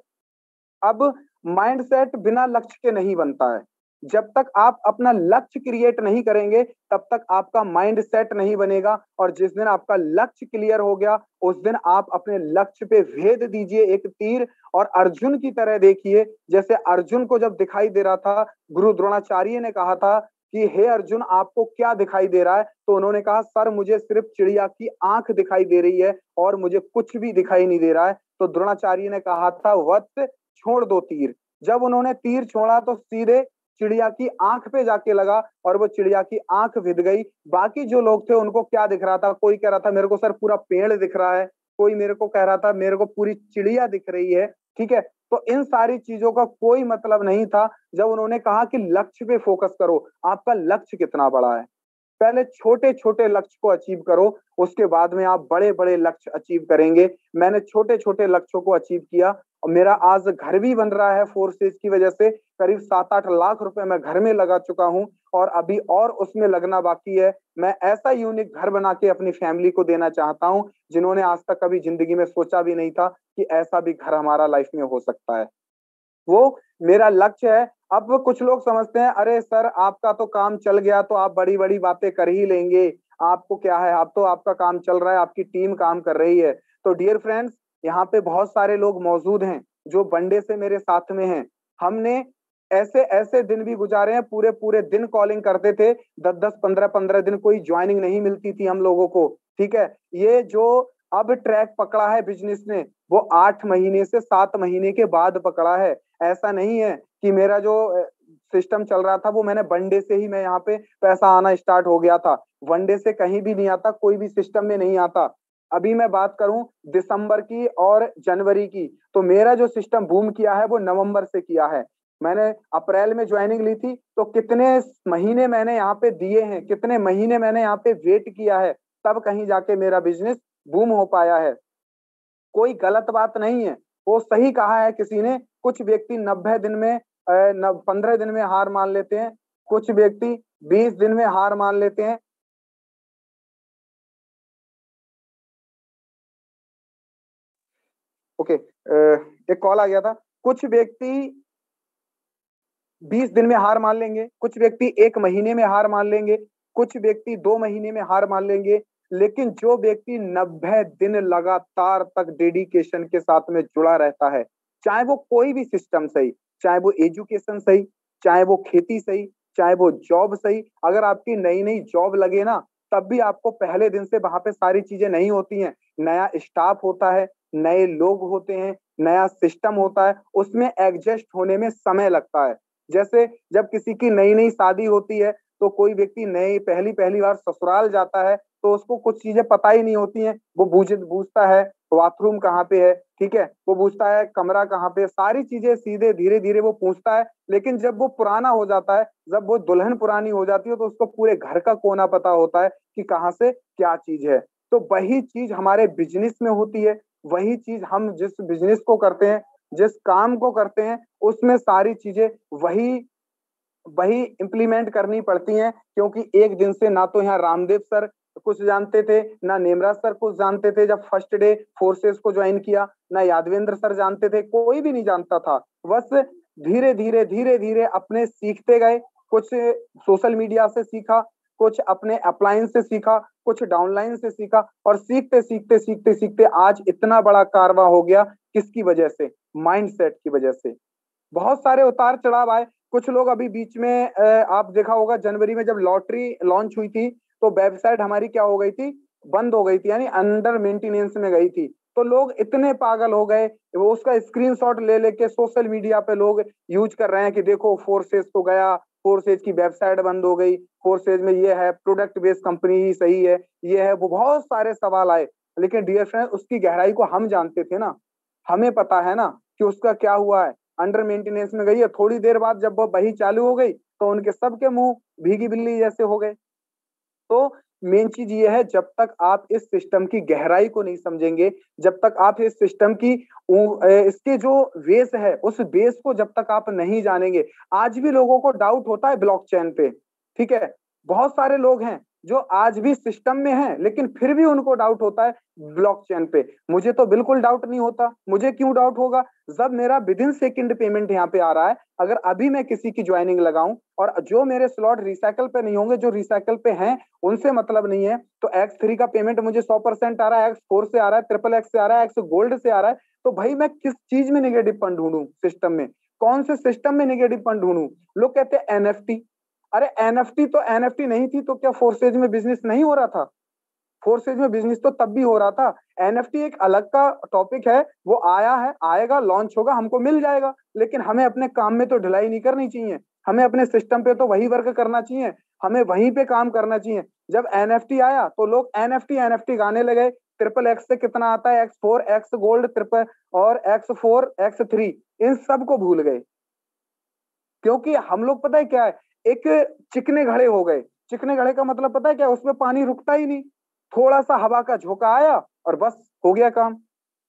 अब माइंडसेट बिना लक्ष्य के नहीं बनता है। जब तक आप अपना लक्ष्य क्रिएट नहीं करेंगे, तब तक आपका माइंडसेट नहीं बनेगा। और जिस दिन आपका लक्ष्य क्लियर हो गया, उस दिन आप अपने लक्ष्य पे भेद दीजिए एक तीर, और अर्जुन की तरह देखिए। जैसे अर्जुन को जब दिखाई दे रहा था, गुरु द्रोणाचार्य ने कहा था कि हे अर्जुन आपको क्या दिखाई दे रहा है? तो उन्होंने कहा सर मुझे सिर्फ चिड़िया की आंख दिखाई दे रही है, और मुझे कुछ भी दिखाई नहीं दे रहा है। तो द्रोणाचार्य ने कहा था वत्स छोड़ दो तीर। जब उन्होंने तीर छोड़ा तो सीधे चिड़िया की आंख पे जाके लगा, और वो चिड़िया की आंख विध गई। बाकी जो लोग थे उनको क्या दिख रहा था? कोई कह रहा था मेरे को सर पूरा पेड़ दिख रहा है, कोई मेरे को कह रहा था मेरे को पूरी चिड़िया दिख रही है। ठीक है, तो इन सारी चीजों का कोई मतलब नहीं था। जब उन्होंने कहा कि लक्ष्य पे फोकस करो, आपका लक्ष्य कितना बड़ा है, पहले छोटे छोटे लक्ष्य को अचीव करो, उसके बाद में आप बड़े बड़े लक्ष्य अचीव करेंगे। मैंने छोटे छोटे लक्ष्यों को अचीव किया, और मेरा आज घर भी बन रहा है फोर्सेज की वजह से। करीब सात आठ लाख रुपए मैं घर में लगा चुका हूं, और अभी और उसमें लगना बाकी है। मैं ऐसा यूनिक घर बना के अपनी फैमिली को देना चाहता हूं, जिन्होंने आज तक कभी जिंदगी में सोचा भी नहीं था कि ऐसा भी घर हमारा लाइफ में हो सकता है। वो मेरा लक्ष्य है। अब कुछ लोग समझते हैं अरे सर आपका तो काम चल गया, तो आप बड़ी बड़ी बातें कर ही लेंगे, आपको क्या है, आप तो आपका काम चल रहा है, आपकी टीम काम कर रही है। तो डियर फ्रेंड्स, यहाँ पे बहुत सारे लोग मौजूद हैं जो बंडे से मेरे साथ में हैं। हमने ऐसे ऐसे दिन भी गुजारे हैं, पूरे पूरे दिन कॉलिंग करते थे, दस दस पंद्रह पंद्रह दिन कोई ज्वाइनिंग नहीं मिलती थी हम लोगों को। ठीक है, ये जो अब ट्रैक पकड़ा है बिजनेस ने, वो आठ महीने से सात महीने के बाद पकड़ा है। ऐसा नहीं है कि मेरा जो सिस्टम चल रहा था वो मैंने वनडे से ही मैं यहाँ पे पैसा आना स्टार्ट हो गया था। वनडे से कहीं भी नहीं आता, कोई भी सिस्टम में नहीं आता। अभी मैं बात करूं दिसंबर की और जनवरी की, तो मेरा जो सिस्टम बूम किया है वो नवंबर से किया है। मैंने अप्रैल में ज्वाइनिंग ली थी, तो कितने महीने मैंने यहाँ पे दिए हैं, कितने महीने मैंने यहाँ पे वेट किया है, तब कहीं जाके मेरा बिजनेस बूम हो पाया है। कोई गलत बात नहीं है, वो सही कहा है किसी ने, कुछ व्यक्ति नब्बे दिन में पंद्रह दिन में हार मान लेते हैं, कुछ व्यक्ति बीस दिन में हार मान लेते हैं। ओके, एक कॉल आ गया था। कुछ व्यक्ति बीस दिन में हार मान लेंगे, कुछ व्यक्ति एक महीने में हार मान लेंगे, कुछ व्यक्ति दो महीने में हार मान लेंगे, लेकिन जो व्यक्ति नब्बे दिन लगातार तक डेडिकेशन के साथ में जुड़ा रहता है, चाहे वो कोई भी सिस्टम सही, चाहे वो एजुकेशन सही, चाहे वो खेती सही, चाहे वो जॉब सही, अगर आपकी नई नई जॉब लगे ना, तब भी आपको पहले दिन से वहां पे सारी चीजें नहीं होती हैं। नया स्टाफ होता है, नए लोग होते हैं, नया सिस्टम होता है, उसमें एडजस्ट होने में समय लगता है। जैसे जब किसी की नई नई शादी होती है, तो कोई व्यक्ति नई पहली पहली बार ससुराल जाता है, तो उसको कुछ चीजें पता ही नहीं होती हैं। वो बूझ पूछता है बाथरूम कहाँ पे है, ठीक है, वो पूछता है कमरा कहाँ पे, सारी चीजें सीधे धीरे धीरे वो पूछता है। लेकिन जब वो पुराना हो जाता है, जब वो दुल्हन पुरानी हो जाती है, तो उसको पूरे घर का कोना पता होता है कि कहाँ से क्या चीज है। तो वही चीज हमारे बिजनेस में होती है, वही चीज हम जिस बिजनेस को करते हैं, जिस काम को करते हैं, उसमें सारी चीजें वही वही इम्प्लीमेंट करनी पड़ती हैं। क्योंकि एक दिन से ना तो यहाँ रामदेव सर कुछ जानते थे, ना नेमराज सर कुछ जानते थे जब फर्स्ट डे फोर्सेस को ज्वाइन किया, ना यादवेंद्र सर जानते थे, कोई भी नहीं जानता था। बस धीरे धीरे धीरे धीरे अपने सीखते गए, कुछ सोशल मीडिया से सीखा, कुछ अपने अप्लायंस से सीखा, कुछ डाउनलाइन से सीखा, और सीखते सीखते सीखते सीखते आज इतना बड़ा कारवा हो गया। किसकी वजह से? माइंडसेट की वजह से। बहुत सारे उतार चढ़ाव आए। कुछ लोग अभी बीच में आप देखा होगा, जनवरी में जब लॉटरी लॉन्च हुई थी, तो वेबसाइट हमारी क्या हो गई थी, बंद हो गई थी, यानी अंडर मेंटेनेंस में गई थी। तो लोग इतने पागल हो गए, वो उसका स्क्रीनशॉट ले लेके सोशल मीडिया पे लोग यूज कर रहे हैं कि देखो फोर्सेस को गया, फोर्सेज की वेबसाइट बंद हो गई, फोर्सेज में ये है, प्रोडक्ट बेस्ड कंपनी ही सही है, ये है वो, बहुत सारे सवाल आए। लेकिन डियर फ्रेंड, उसकी गहराई को हम जानते थे ना, हमें पता है ना कि उसका क्या हुआ है। अंडर मेंटेनेंस में गई है, थोड़ी देर बाद जब वो बही चालू हो गई, तो उनके सबके मुंह भीगी बिल्ली जैसे हो गए। तो मेन चीज ये है, जब तक आप इस सिस्टम की गहराई को नहीं समझेंगे, जब तक आप इस सिस्टम की इसके जो बेस है, उस बेस को जब तक आप नहीं जानेंगे। आज भी लोगों को डाउट होता है ब्लॉकचेन पे, ठीक है, बहुत सारे लोग हैं जो आज भी सिस्टम में हैं, लेकिन फिर भी उनको डाउट होता है ब्लॉकचेन पे। मुझे तो बिल्कुल डाउट नहीं होता। मुझे क्यों डाउट होगा? जब मेरा विद इन सेकेंड पेमेंट यहाँ पे आ रहा है, अगर अभी मैं किसी की ज्वाइनिंग लगाऊं और जो मेरे स्लॉट रिसाइकल पे नहीं होंगे, जो रिसाइकल पे हैं उनसे मतलब नहीं है, तो एक्स थ्री का पेमेंट मुझे सौ परसेंट आ रहा है, एक्स फोर से आ रहा है, ट्रिपल एक्स से आ रहा है, एक्स गोल्ड से आ रहा है, तो भाई मैं किस चीज में निगेटिव फंड ढूंढूं? सिस्टम में कौन से सिस्टम में निगेटिव फंड ढूंढूं? लोग कहते हैं एनएफटी। अरे एनएफटी तो एनएफटी नहीं थी तो क्या फोर्सेज में बिजनेस नहीं हो रहा था? फोर्सेज में बिजनेस तो तब भी हो रहा था। एनएफटी एक अलग का टॉपिक है, वो आया है, आएगा, लॉन्च होगा, हमको मिल जाएगा, लेकिन हमें अपने काम में तो ढिलाई नहीं करनी चाहिए। हमें अपने सिस्टम पे तो वही वर्क करना चाहिए, हमें वहीं पे काम करना चाहिए। जब एनएफटी आया तो लोग एनएफटी एनएफटी गाने लगे। ट्रिपल एक्स से कितना आता है, X four, X gold, triple और एक्स फोर, एक्स थ्री, इन सब को भूल गए। क्योंकि हम लोग पता है क्या है, एक चिकने घड़े हो गए। चिकने घड़े का मतलब पता है क्या? उसमें पानी रुकता ही नहीं, थोड़ा सा हवा का झोंका आया और बस हो गया काम।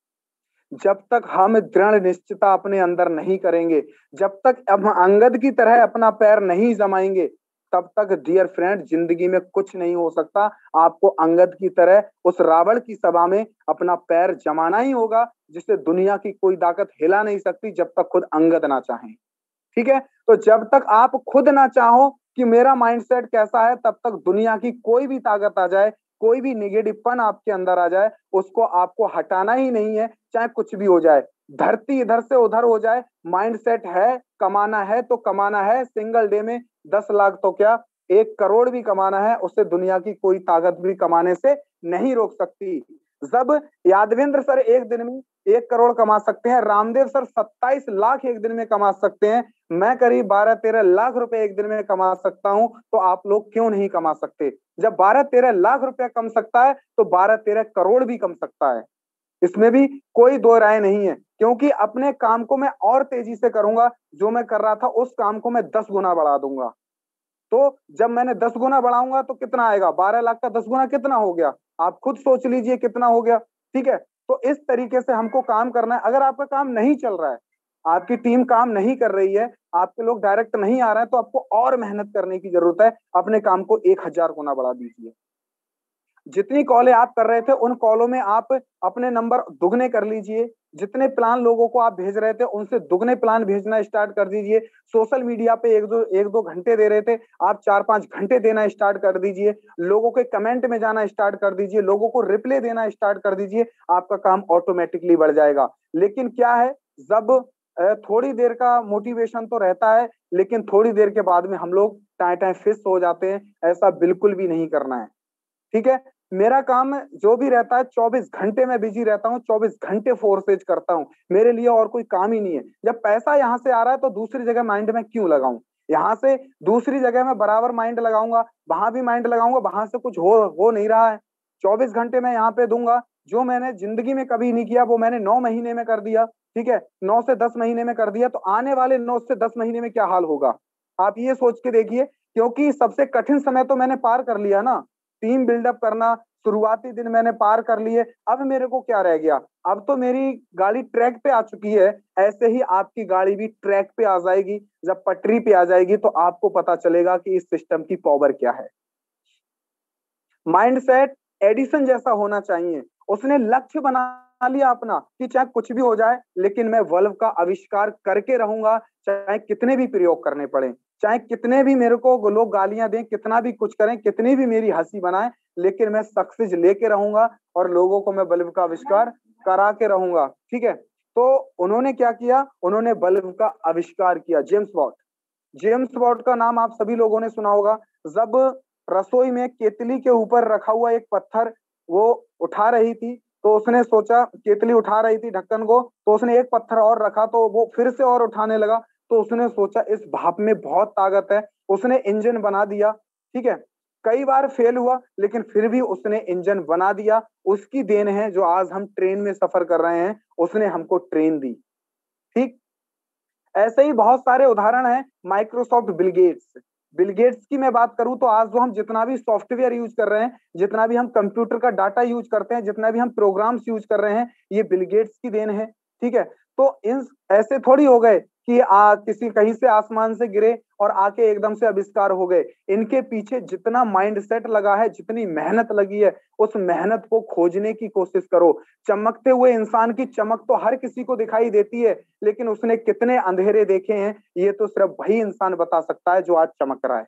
जब तक हम दृढ़ निश्चितता अपने अंदर नहीं करेंगे, जब तक हम अंगद की तरह अपना पैर नहीं जमाएंगे, तब तक डियर फ्रेंड जिंदगी में कुछ नहीं हो सकता। आपको अंगद की तरह उस रावण की सभा में अपना पैर जमाना ही होगा, जिसे दुनिया की कोई ताकत हिला नहीं सकती जब तक खुद अंगद ना चाहें। ठीक है, तो जब तक आप खुद ना चाहो कि मेरा माइंडसेट कैसा है, तब तक दुनिया की कोई भी ताकत आ जाए, कोई भी निगेटिवपन आपके अंदर आ जाए, उसको आपको हटाना ही नहीं है, चाहे कुछ भी हो जाए। धरती इधर से उधर हो जाए, माइंडसेट है, कमाना है तो कमाना है। सिंगल डे में दस लाख तो क्या, एक करोड़ भी कमाना है, उससे दुनिया की कोई ताकत भी कमाने से नहीं रोक सकती। जब यादवेंद्र सर एक दिन में एक करोड़ कमा सकते हैं, रामदेव सर सत्ताईस लाख एक दिन में कमा सकते हैं, मैं करीब बारह तेरह लाख रुपए एक दिन में कमा सकता हूं, तो आप लोग क्यों नहीं कमा सकते? जब बारह तेरह लाख रुपया कम सकता है, तो बारह तेरह करोड़ भी कम सकता है। इसमें भी कोई दो राय नहीं है, क्योंकि अपने काम को मैं और तेजी से करूंगा। जो मैं कर रहा था उस काम को मैं दस गुना बढ़ा दूंगा। तो जब मैंने दस गुना बढ़ाऊंगा तो कितना आएगा, बारह लाख का दस गुना कितना हो गया, आप खुद सोच लीजिए कितना हो गया। ठीक है, तो इस तरीके से हमको काम करना है। अगर आपका काम नहीं चल रहा है, आपकी टीम काम नहीं कर रही है, आपके लोग डायरेक्ट नहीं आ रहे हैं, तो आपको और मेहनत करने की जरूरत है। अपने काम को एक हजार गुना बढ़ा दीजिए। जितनी कॉलें आप कर रहे थे उन कॉलों में आप अपने नंबर दुगने कर लीजिए। जितने प्लान लोगों को आप भेज रहे थे उनसे दुगने प्लान भेजना स्टार्ट कर दीजिए। सोशल मीडिया पे एक दो एक दो घंटे दे रहे थे, आप चार पांच घंटे देना स्टार्ट कर दीजिए। लोगों के कमेंट में जाना स्टार्ट कर दीजिए, लोगों को रिप्लाई देना स्टार्ट कर दीजिए। आपका काम ऑटोमेटिकली बढ़ जाएगा। लेकिन क्या है, जब थोड़ी देर का मोटिवेशन तो रहता है, लेकिन थोड़ी देर के बाद में हम लोग टाइम टाइम फिस हो जाते हैं। ऐसा बिल्कुल भी नहीं करना है। ठीक है, मेरा काम जो भी रहता है चौबीस घंटे में बिजी रहता हूँ, चौबीस घंटे फोर्सेज करता हूँ। मेरे लिए और कोई काम ही नहीं है। जब पैसा यहाँ से आ रहा है तो दूसरी जगह माइंड में क्यों लगाऊं, यहाँ से दूसरी जगह में बराबर माइंड लगाऊंगा, वहां भी माइंड लगाऊंगा, वहां से कुछ हो हो नहीं रहा है। चौबीस घंटे में यहाँ पे दूंगा, जो मैंने जिंदगी में कभी नहीं किया वो मैंने नौ महीने में कर दिया। ठीक है, नौ से दस महीने में कर दिया, तो आने वाले नौ से दस महीने में क्या हाल होगा, आप ये सोच के देखिए। क्योंकि सबसे कठिन समय तो मैंने पार कर लिया ना, टीम बिल्डअप करना, शुरुआती दिन मैंने पार कर लिए। अब मेरे को क्या रह गया, अब तो मेरी गाड़ी ट्रैक पे आ चुकी है। ऐसे ही आपकी गाड़ी भी ट्रैक पे आ जाएगी। जब पटरी पे आ जाएगी तो आपको पता चलेगा कि इस सिस्टम की पावर क्या है। माइंडसेट एडिसन जैसा होना चाहिए। उसने लक्ष्य बना लिया अपना कि चाहे कुछ भी हो जाए, लेकिन मैं वल्व का आविष्कार करके रहूंगा, चाहे कितने भी प्रयोग करने पड़े, चाहे कितने भी मेरे को लोग गालियां दें, कितना भी कुछ करें, कितनी भी मेरी हंसी बनाए, लेकिन मैं सक्सेस लेके रहूंगा और लोगों को मैं बल्ब का आविष्कार करा के रहूंगा। ठीक है, तो उन्होंने क्या किया, उन्होंने बल्ब का आविष्कार किया, जेम्स वॉट। जेम्स वॉट का नाम आप सभी लोगों ने सुना होगा। जब रसोई में केतली के ऊपर रखा हुआ एक पत्थर वो उठा रही थी, तो उसने सोचा, केतली उठा रही थी ढक्कन को, तो उसने एक पत्थर और रखा, तो वो फिर से और उठाने लगा। तो उसने सोचा इस भाप में बहुत ताकत है, उसने इंजन बना दिया। ठीक है, कई बार फेल हुआ, लेकिन फिर भी उसने इंजन बना दिया। उसकी देन है जो आज हम ट्रेन में सफर कर रहे हैं, उसने हमको ट्रेन दी। ठीक, ऐसे ही बहुत सारे उदाहरण हैं। Microsoft, Bill Gates. Bill Gates की मैं बात करूं तो आज जो हम जितना भी सॉफ्टवेयर यूज कर रहे हैं, जितना भी हम कंप्यूटर का डाटा यूज करते हैं, जितना भी हम प्रोग्राम्स यूज कर रहे हैं, ये बिल गेट्स की देन है। ठीक है, तो इन ऐसे थोड़ी हो गए कि आ, किसी कहीं से आसमान से गिरे और आके एकदम से आविष्कार हो गए। इनके पीछे जितना माइंडसेट लगा है, जितनी मेहनत लगी है, उस मेहनत को खोजने की कोशिश करो। चमकते हुए इंसान की चमक तो हर किसी को दिखाई देती है, लेकिन उसने कितने अंधेरे देखे हैं, ये तो सिर्फ वही इंसान बता सकता है जो आज चमक रहा है।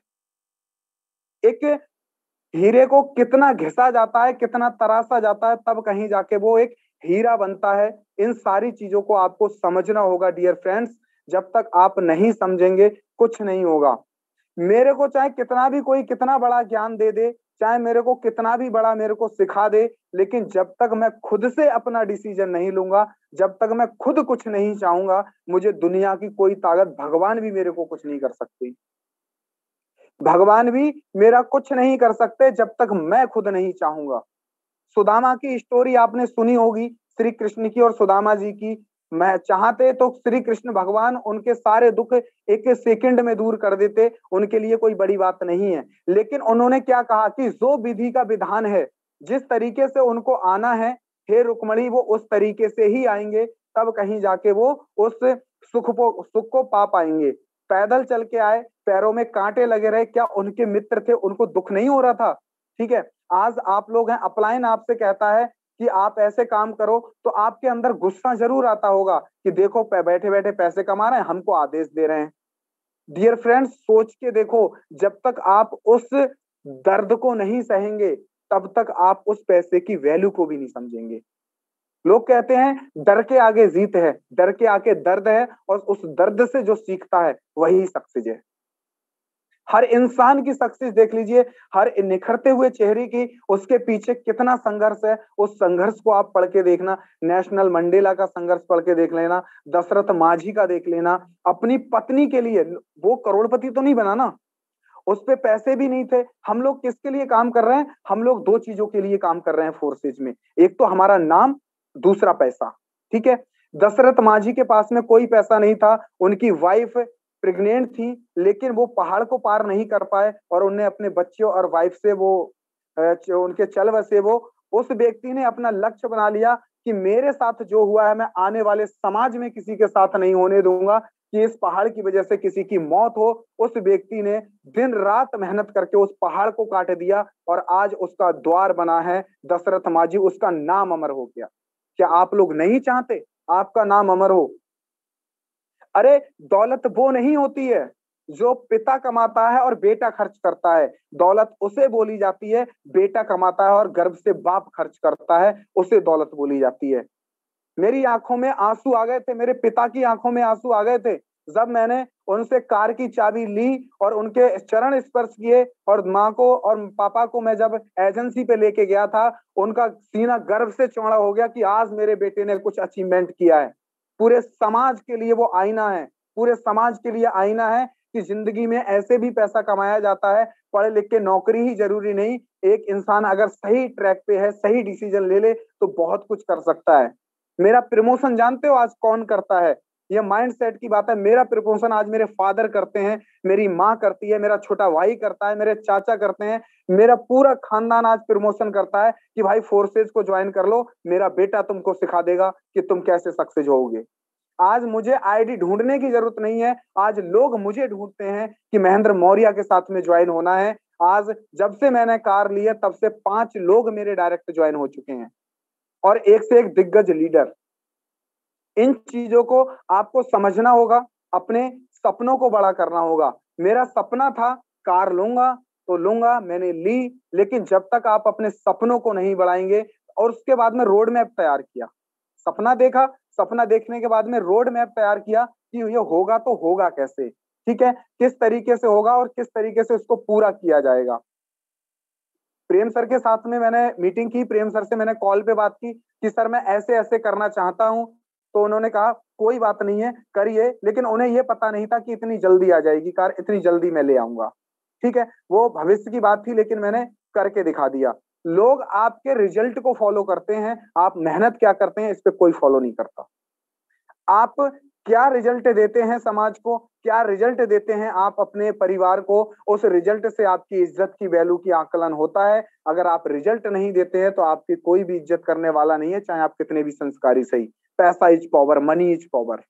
एक हीरे को कितना घिसा जाता है, कितना तरासा जाता है, तब कहीं जाके वो एक हीरा बनता है। इन सारी चीजों को आपको समझना होगा डियर फ्रेंड्स। जब तक आप नहीं समझेंगे कुछ नहीं होगा। मेरे को चाहे कितना भी कोई कितना बड़ा ज्ञान दे दे, चाहे मेरे को कितना भी बड़ा मेरे को सिखा दे, लेकिन जब तक मैं खुद से अपना डिसीजन नहीं लूंगा, जब तक मैं खुद कुछ नहीं चाहूंगा, मुझे दुनिया की कोई ताकत, भगवान भी मेरे को कुछ नहीं कर सकती। भगवान भी मेरा कुछ नहीं कर सकते जब तक मैं खुद नहीं चाहूंगा। सुदामा की स्टोरी आपने सुनी होगी, श्री कृष्ण की और सुदामा जी की। मैं चाहते तो श्री कृष्ण भगवान उनके सारे दुख एक सेकंड में दूर कर देते, उनके लिए कोई बड़ी बात नहीं है। लेकिन उन्होंने क्या कहा कि जो विधि का विधान है, जिस तरीके से उनको आना है, हे रुक्मणी, वो उस तरीके से ही आएंगे, तब कहीं जाके वो उस सुख को सुख को पा पाएंगे। पैदल चल के आए, पैरों में कांटे लगे रहे, क्या उनके मित्र थे, उनको दुख नहीं हो रहा था? ठीक है, आज आप लोग हैं, अपलाइन आपसे कहता है कि आप ऐसे काम करो, तो आपके अंदर गुस्सा जरूर आता होगा कि देखो बैठे बैठे पैसे कमा रहे हैं, हमको आदेश दे रहे हैं। डियर फ्रेंड्स, सोच के देखो, जब तक आप उस दर्द को नहीं सहेंगे, तब तक आप उस पैसे की वैल्यू को भी नहीं समझेंगे। लोग कहते हैं डर के आगे जीत है, डर के आगे दर्द है, और उस दर्द से जो सीखता है वही सक्सेस है। हर इंसान की सक्सेस देख लीजिए, हर निखरते हुए चेहरे की, उसके पीछे कितना संघर्ष है, उस संघर्ष को आप पढ़ के देखना। नेशनल मंडेला का संघर्ष पढ़ के देख लेना, दशरथ माझी का देख लेना। अपनी पत्नी के लिए वो करोड़पति तो नहीं बना ना, उस पे पैसे भी नहीं थे। हम लोग किसके लिए काम कर रहे हैं? हम लोग दो चीजों के लिए काम कर रहे हैं फोर्सेज में। एक तो हमारा नाम, दूसरा पैसा, ठीक है। दशरथ मांझी के पास में कोई पैसा नहीं था, उनकी वाइफ प्रेग्नेंट थी, लेकिन वो पहाड़ को पार नहीं कर पाए और उन्हें अपने बच्चों और वाइफ से वो उनके चल बसे। वो उस व्यक्ति ने अपना लक्ष्य बना लिया कि मेरे साथ जो हुआ है मैं आने वाले समाज में किसी के साथ नहीं होने दूंगा कि इस पहाड़ की वजह से किसी की मौत हो। उस व्यक्ति ने दिन रात मेहनत करके उस पहाड़ को काट दिया और आज उसका द्वार बना है दशरथ मांझी, उसका नाम अमर हो गया। क्या आप लोग नहीं चाहते आपका नाम अमर हो? अरे दौलत वो नहीं होती है जो पिता कमाता है और बेटा खर्च करता है, दौलत उसे बोली जाती है बेटा कमाता है और गर्व से बाप खर्च करता है, उसे दौलत बोली जाती है। मेरी आंखों में आंसू आ गए थे, मेरे पिता की आंखों में आंसू आ गए थे जब मैंने उनसे कार की चाबी ली और उनके चरण स्पर्श किए, और माँ को और पापा को मैं जब एजेंसी पे लेके गया था, उनका सीना गर्व से चौड़ा हो गया कि आज मेरे बेटे ने कुछ अचीवमेंट किया है। पूरे समाज के लिए वो आईना है, पूरे समाज के लिए आईना है कि जिंदगी में ऐसे भी पैसा कमाया जाता है। पढ़े लिख के नौकरी ही जरूरी नहीं, एक इंसान अगर सही ट्रैक पे है, सही डिसीजन ले ले तो बहुत कुछ कर सकता है। मेरा प्रमोशन जानते हो आज कौन करता है? ये माइंड सेट की बात है। मेरा प्रमोशन आज मेरे फादर करते हैं, मेरी माँ करती है, मेरा छोटा भाई करता है, मेरे चाचा करते हैं, मेरा पूरा खानदान आज प्रमोशन करता है कि भाई फोर्सेज को ज्वाइन कर लो, मेरा बेटा तुमको सिखा देगा कि तुम कैसे सक्सेस होगे। आज मुझे आईडी ढूंढने की जरूरत नहीं है, आज लोग मुझे ढूंढते हैं कि महेंद्र मौर्य के साथ में ज्वाइन होना है। आज जब से मैंने कार ली है तब से पांच लोग मेरे डायरेक्ट ज्वाइन हो चुके हैं और एक से एक दिग्गज लीडर। इन चीजों को आपको समझना होगा, अपने सपनों को बड़ा करना होगा। मेरा सपना था कार लूंगा तो लूंगा, मैंने ली, लेकिन जब तक आप अपने सपनों को नहीं बढ़ाएंगे, और उसके बाद में रोड मैप तैयार किया, सपना देखा, सपना देखने के बाद में रोड मैप तैयार किया कि ये होगा तो होगा कैसे, ठीक है, किस तरीके से होगा और किस तरीके से उसको पूरा किया जाएगा। प्रेम सर के साथ में मैंने मीटिंग की, प्रेम सर से मैंने कॉल पे बात की कि सर मैं ऐसे ऐसे करना चाहता हूं, तो उन्होंने कहा कोई बात नहीं है करिए, लेकिन उन्हें यह पता नहीं था कि इतनी जल्दी आ जाएगी कार, इतनी जल्दी मैं ले आऊंगा। ठीक है, वो भविष्य की बात थी, लेकिन मैंने करके दिखा दिया। लोग आपके रिजल्ट को फॉलो करते हैं, आप मेहनत क्या करते हैं इस पे कोई फॉलो नहीं करता। आप क्या रिजल्ट देते हैं समाज को, क्या रिजल्ट देते हैं आप अपने परिवार को, उस रिजल्ट से आपकी इज्जत की वैल्यू की आकलन होता है। अगर आप रिजल्ट नहीं देते हैं तो आपकी कोई भी इज्जत करने वाला नहीं है, चाहे आप कितने भी संस्कारी सही। पैसा is power, money is power.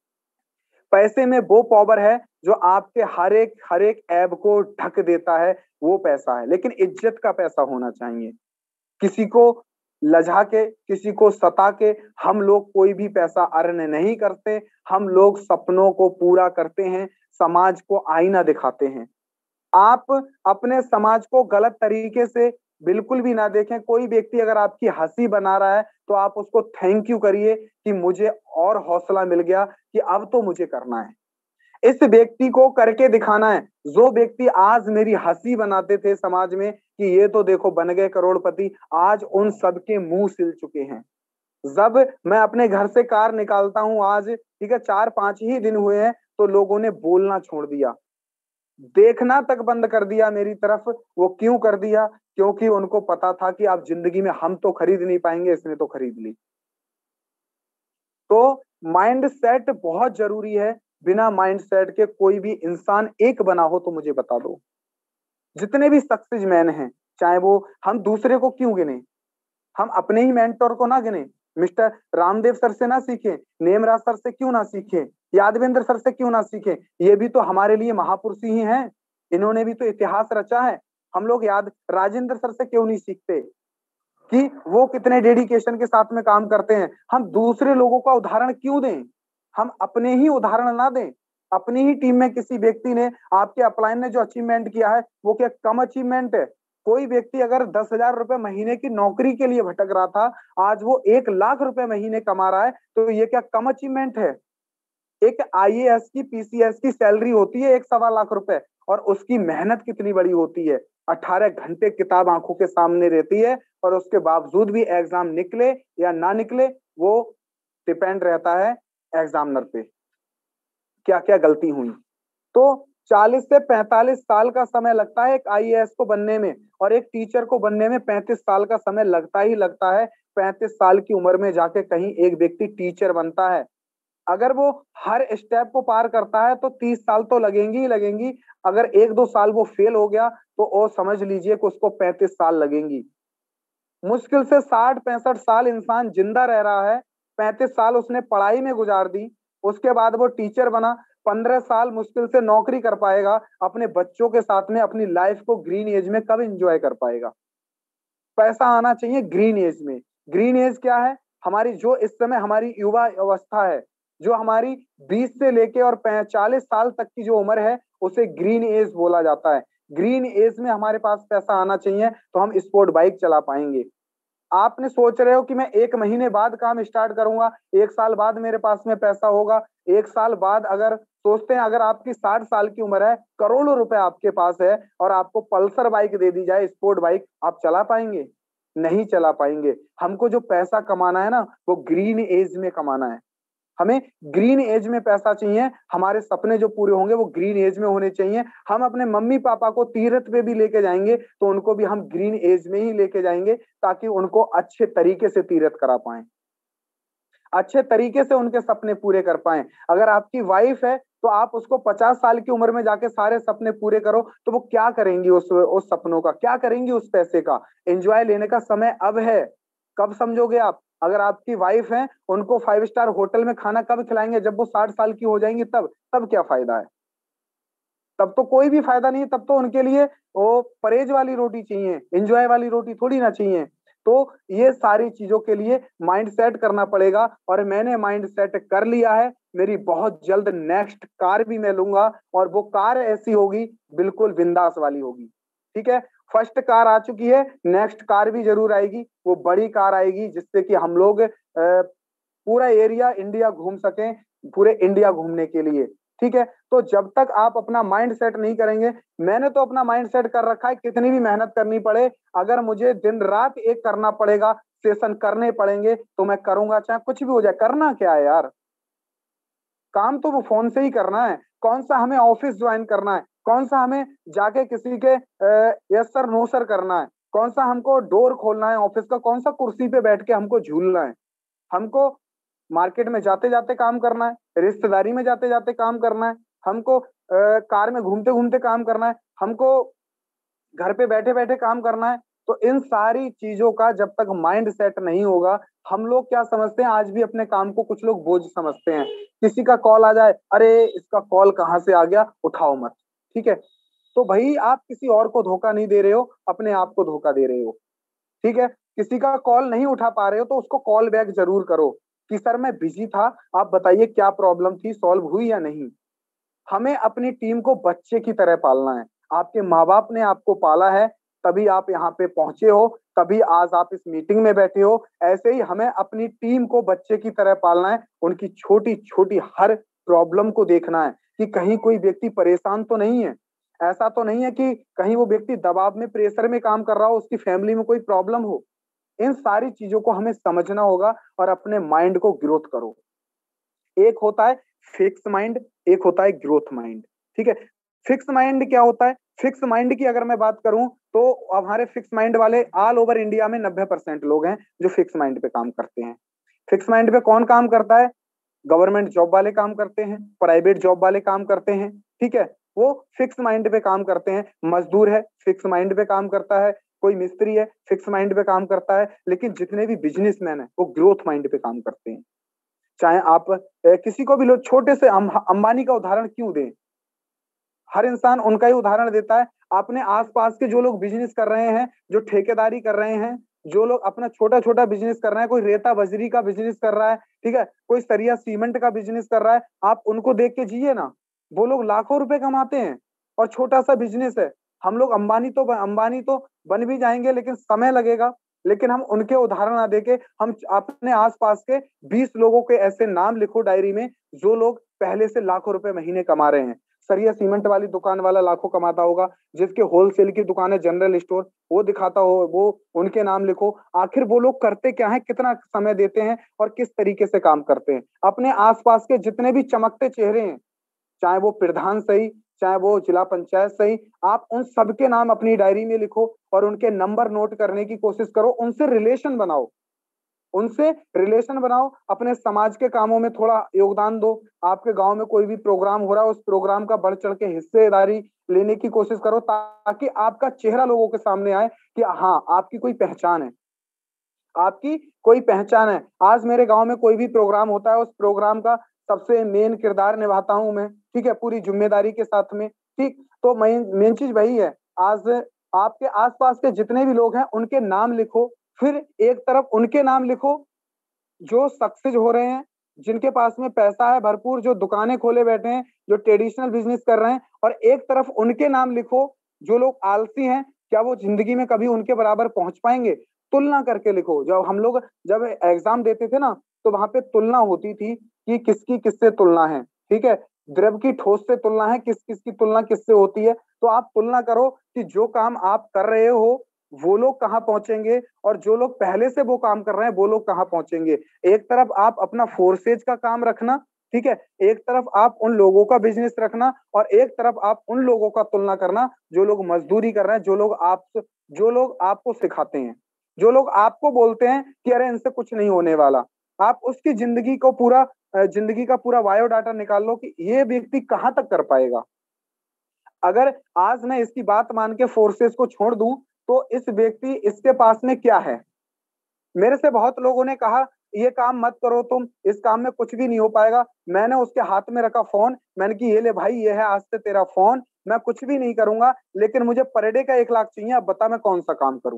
पैसे में वो पावर है जो आपके हर एक हर एक ऐब को ढक देता है, वो पैसा है। लेकिन इज्जत का पैसा होना चाहिए। किसी को लजा के, किसी को सता के हम लोग कोई भी पैसा अर्न नहीं करते। हम लोग सपनों को पूरा करते हैं, समाज को आईना दिखाते हैं। आप अपने समाज को गलत तरीके से बिल्कुल भी ना देखें। कोई व्यक्ति अगर आपकी हंसी बना रहा है तो आप उसको थैंक यू करिए कि मुझे और हौसला मिल गया कि अब तो मुझे करना है, इस व्यक्ति को करके दिखाना है। जो व्यक्ति आज मेरी हंसी बनाते थे समाज में कि ये तो देखो बन गए करोड़पति, आज उन सबके मुंह सिल चुके हैं। जब मैं अपने घर से कार निकालता हूं आज, ठीक है, चार पांच ही दिन हुए हैं, तो लोगों ने बोलना छोड़ दिया, देखना तक बंद कर दिया मेरी तरफ। वो क्यों कर दिया? क्योंकि उनको पता था कि अब जिंदगी में हम तो खरीद नहीं पाएंगे, इसने तो खरीद ली। तो माइंड सेट बहुत जरूरी है। बिना माइंड सेट के कोई भी इंसान एक बना हो तो मुझे बता दो, जितने भी सक्सेस मैन हैं, चाहे वो, हम दूसरे को क्यों गिने, हम अपने ही मेंटर को ना गिने। मिस्टर रामदेव सर से ना सीखे, नेमराज सर से क्यों ना सीखे, यादवेंद्र सर से क्यों ना सीखे, ये भी तो हमारे लिए महापुरुष ही हैं, इन्होंने भी तो इतिहास रचा है। हम लोग याद राजेंद्र सर से क्यों नहीं सीखते कि वो कितने डेडिकेशन के साथ में काम करते हैं। हम दूसरे लोगों का उदाहरण क्यों दें, हम अपने ही उदाहरण ना दें। अपनी ही टीम में किसी व्यक्ति ने, आपके अपलाइन ने जो अचीवमेंट किया है वो क्या कम अचीवमेंट है? कोई व्यक्ति अगर दस हजार रुपए महीने की नौकरी के लिए भटक रहा था, आज वो एक लाख रुपए महीने कमा रहा है, तो ये क्या कम अचीवमेंट है? एक आईएएस की, पीसीएस की सैलरी होती है एक सवा लाख रुपए, और उसकी मेहनत कितनी बड़ी होती है। अठारह घंटे किताब आंखों के सामने रहती है, और उसके बावजूद भी एग्जाम निकले या ना निकले वो डिपेंड रहता है एग्जामिनर पे, क्या क्या गलती हुई। तो चालीस से पैंतालीस साल का समय लगता है एक आईएएस को बनने में, और एक टीचर को बनने में पैंतीस साल का समय लगता ही लगता है। पैंतीस साल की उम्र में जाके कहीं एक व्यक्ति टीचर बनता है। अगर वो हर स्टेप को पार करता है तो तीस साल तो लगेंगी ही लगेंगी। अगर एक दो साल वो फेल हो गया तो वो समझ लीजिए कि उसको पैंतीस साल लगेंगी। मुश्किल से साठ पैंसठ साल इंसान जिंदा रह रहा है, पैंतीस साल उसने पढ़ाई में गुजार दी, उसके बाद वो टीचर बना, पंद्रह साल मुश्किल से नौकरी कर पाएगा, अपने बच्चों के साथ में अपनी लाइफ को ग्रीन एज में कब एंजॉय कर पाएगा? पैसा आना चाहिए ग्रीन एज में। ग्रीन एज क्या है? हमारी जो इस समय हमारी युवा अवस्था है, जो हमारी बीस से लेके और चालीस साल तक की जो उम्र है, उसे ग्रीन एज बोला जाता है। ग्रीन एज में हमारे पास पैसा आना चाहिए तो हम स्पोर्ट बाइक चला पाएंगे। आपने सोच रहे हो कि मैं एक महीने बाद काम स्टार्ट करूंगा, एक साल बाद मेरे पास में पैसा होगा, एक साल बाद अगर सोचते हैं अगर आपकी साठ साल की उम्र है, करोड़ों रुपए आपके पास है और आपको पल्सर बाइक दे दी जाए, स्पोर्ट बाइक, आप चला पाएंगे? नहीं चला पाएंगे। हमको जो पैसा कमाना है ना, वो ग्रीन एज में कमाना है। हमें ग्रीन एज में पैसा चाहिए। हमारे सपने जो पूरे होंगे वो ग्रीन एज में होने चाहिए। हम अपने मम्मी पापा को तीर्थ पे भी लेके जाएंगे तो उनको भी हम ग्रीन एज में ही लेके जाएंगे ताकि उनको अच्छे तरीके से तीर्थ करा पाएं, अच्छे तरीके से उनके सपने पूरे कर पाएं। अगर आपकी वाइफ है तो आप उसको पचास साल की उम्र में जाके सारे सपने पूरे करो तो वो क्या करेंगी? उस उस सपनों का क्या करेंगी? उस पैसे का एंजॉय लेने का समय अब है। कब समझोगे आप? अगर आपकी वाइफ है, उनको फाइव स्टार होटल में खाना कब खिलाएंगे? जब वो साठ साल की हो जाएंगी तब। तब क्या फायदा है? तब तो कोई भी फायदा नहीं है। तब तो उनके लिए वो परहेज वाली रोटी चाहिए, एंजॉय वाली रोटी थोड़ी ना चाहिए। तो ये सारी चीजों के लिए माइंड सेट करना पड़ेगा और मैंने माइंड सेट कर लिया है। मेरी बहुत जल्द नेक्स्ट कार भी मैं लूंगा और वो कार ऐसी होगी, बिल्कुल बिंदास वाली होगी। ठीक है, फर्स्ट कार आ चुकी है, नेक्स्ट कार भी जरूर आएगी। वो बड़ी कार आएगी जिससे कि हम लोग पूरा एरिया इंडिया घूम सकें, पूरे इंडिया घूमने के लिए। ठीक है, तो जब तक आप अपना माइंड सेट नहीं करेंगे, मैंने तो अपना माइंड सेट कर रखा है, कितनी भी मेहनत करनी पड़े, अगर मुझे दिन रात एक करना पड़ेगा, सेशन करने पड़ेंगे तो मैं करूंगा, चाहे कुछ भी हो जाए। करना क्या है यार? काम तो वो फोन से ही करना है। कौन सा हमें ऑफिस ज्वाइन करना है? कौन सा हमें जाके किसी के यस सर नो सर करना है? कौन सा हमको डोर खोलना है ऑफिस का? कौन सा कुर्सी पे बैठ के हमको झूलना है? हमको मार्केट में जाते जाते काम करना है, रिश्तेदारी में जाते जाते काम करना है, हमको आ, कार में घूमते घूमते काम करना है, हमको घर पे बैठे बैठे काम करना है। तो इन सारी चीजों का जब तक माइंड सेट नहीं होगा, हम लोग क्या समझते हैं, आज भी अपने काम को कुछ लोग बोझ समझते हैं। किसी का कॉल आ जाए, अरे इसका कॉल कहाँ से आ गया, उठाओ मत। ठीक है, तो भाई आप किसी और को धोखा नहीं दे रहे हो, अपने आप को धोखा दे रहे हो। ठीक है, किसी का कॉल नहीं उठा पा रहे हो तो उसको कॉल बैक जरूर करो कि सर मैं बिजी था, आप बताइए क्या प्रॉब्लम थी, सॉल्व हुई या नहीं। हमें अपनी टीम को बच्चे की तरह पालना है। आपके माँ बाप ने आपको पाला है, तभी आप यहाँ पे पहुंचे हो, तभी आज आप इस मीटिंग में बैठे हो। ऐसे ही हमें अपनी टीम को बच्चे की तरह पालना है, उनकी छोटी छोटी हर प्रॉब्लम को देखना है कि कहीं कोई व्यक्ति परेशान तो नहीं है। ऐसा तो नहीं है कि कहीं वो व्यक्ति दबाव में, प्रेशर में काम कर रहा हो, उसकी फैमिली में कोई प्रॉब्लम हो। इन सारी चीजों को हमें समझना होगा और अपने माइंड को ग्रोथ करो। एक होता है फिक्स माइंड, एक होता है ग्रोथ माइंड। ठीक है, फिक्स माइंड क्या होता है? फिक्स माइंड की अगर मैं बात करूं तो हमारे फिक्स माइंड वाले ऑल ओवर इंडिया में नब्बे परसेंट लोग हैं जो फिक्स माइंड पे काम करते हैं। फिक्स माइंड पे कौन काम करता है? गवर्नमेंट जॉब वाले काम करते हैं, प्राइवेट जॉब वाले काम करते हैं। ठीक है, वो फिक्स माइंड पे काम करते हैं। मजदूर है, फिक्स माइंड पे काम करता है। कोई मिस्त्री है, फिक्स माइंड पे काम करता है। लेकिन जितने भी बिजनेसमैन है वो ग्रोथ माइंड पे काम करते हैं। चाहे आप किसी को भी लो, छोटे से अंबानी का उदाहरण क्यों दें, हर इंसान उनका ही उदाहरण देता है। अपने आसपास के जो लोग बिजनेस कर रहे हैं, जो ठेकेदारी कर रहे हैं, जो लोग अपना छोटा छोटा बिजनेस कर रहे हैं, कोई रेता बजरी का बिजनेस कर रहा है, ठीक है, कोई सरिया सीमेंट का बिजनेस कर रहा है, आप उनको देख के जिए ना। वो लोग लाखों रुपए कमाते हैं और छोटा सा बिजनेस है। हम लोग अंबानी तो अंबानी तो बन भी जाएंगे, लेकिन समय लगेगा। लेकिन हम उनके उदाहरण ना देके हम अपने आसपास के बीस लोगों के ऐसे नाम लिखो डायरी में जो लोग पहले से लाखों रुपए महीने कमा रहे हैं। सरिया सीमेंट वाली दुकान वाला लाखों कमाता होगा, जिसके होलसेल की दुकान है, जनरल स्टोर, वो दिखाता हो, वो उनके नाम लिखो। आखिर वो लोग करते क्या है, कितना समय देते हैं और किस तरीके से काम करते हैं। अपने आसपास के जितने भी चमकते चेहरे हैं, चाहे वो प्रधान सही, चाहे वो जिला पंचायत सही, आप उन सबके नाम अपनी डायरी में लिखो और उनके नंबर नोट करने की कोशिश करो, उनसे रिलेशन बनाओ। उनसे रिलेशन बनाओ, अपने समाज के कामों में थोड़ा योगदान दो। आपके गांव में कोई भी प्रोग्राम हो रहा है, उस प्रोग्राम का बढ़ चढ़ के हिस्सेदारी लेने की कोशिश करो, ताकि आपका चेहरा लोगों के सामने आए कि हाँ, आपकी कोई पहचान है, आपकी कोई पहचान है। आज मेरे गांव में कोई भी प्रोग्राम होता है, उस प्रोग्राम का सबसे मेन किरदार निभाता हूं मैं, ठीक है, पूरी जिम्मेदारी के साथ में। ठीक, तो मेन मेन चीज वही है। आज आपके आसपास के जितने भी लोग हैं, उनके नाम लिखो, फिर एक तरफ उनके नाम लिखो जो सक्सेस हो रहे हैं, जिनके पास में पैसा है भरपूर, जो दुकानें खोले बैठे हैं, जो ट्रेडिशनल बिजनेस कर रहे हैं, और एक तरफ उनके नाम लिखो जो लोग आलसी हैं, क्या वो जिंदगी में कभी उनके बराबर पहुंच पाएंगे? तुलना करके लिखो। जब हम लोग जब एग्जाम देते थे ना, तो वहां पे तुलना होती थी कि किसकी किससे तुलना है, ठीक है, द्रव की ठोस से तुलना है, किस किस की तुलना किससे होती है। तो आप तुलना करो कि जो काम आप कर रहे हो वो लोग कहाँ पहुंचेंगे, और जो लोग पहले से वो काम कर रहे हैं वो लोग कहाँ पहुंचेंगे। एक तरफ आप अपना फोर्सेज का काम रखना, ठीक है, एक तरफ आप उन लोगों का बिजनेस रखना, और एक तरफ आप उन लोगों का तुलना करना जो लोग मजदूरी कर रहे हैं, जो लोग आप जो लोग आपको सिखाते हैं, जो लोग आपको बोलते हैं कि अरे इनसे कुछ नहीं होने वाला। आप उसकी जिंदगी को पूरा जिंदगी का पूरा बायोडाटा निकाल लो कि ये व्यक्ति कहाँ तक कर पाएगा। अगर आज मैं इसकी बात मान के फोर्सेस को छोड़ दूं, तो इस व्यक्ति इसके पास में क्या है। मेरे से बहुत लोगों ने कहा ये काम मत करो, तुम इस काम में कुछ भी नहीं हो पाएगा। मैंने उसके हाथ में रखा फोन, मैंने कि ये ले भाई, ये है आज से तेरा फोन, मैं कुछ भी नहीं करूंगा, लेकिन मुझे पर डे का एक लाख चाहिए, अब बता मैं कौन सा काम करूं।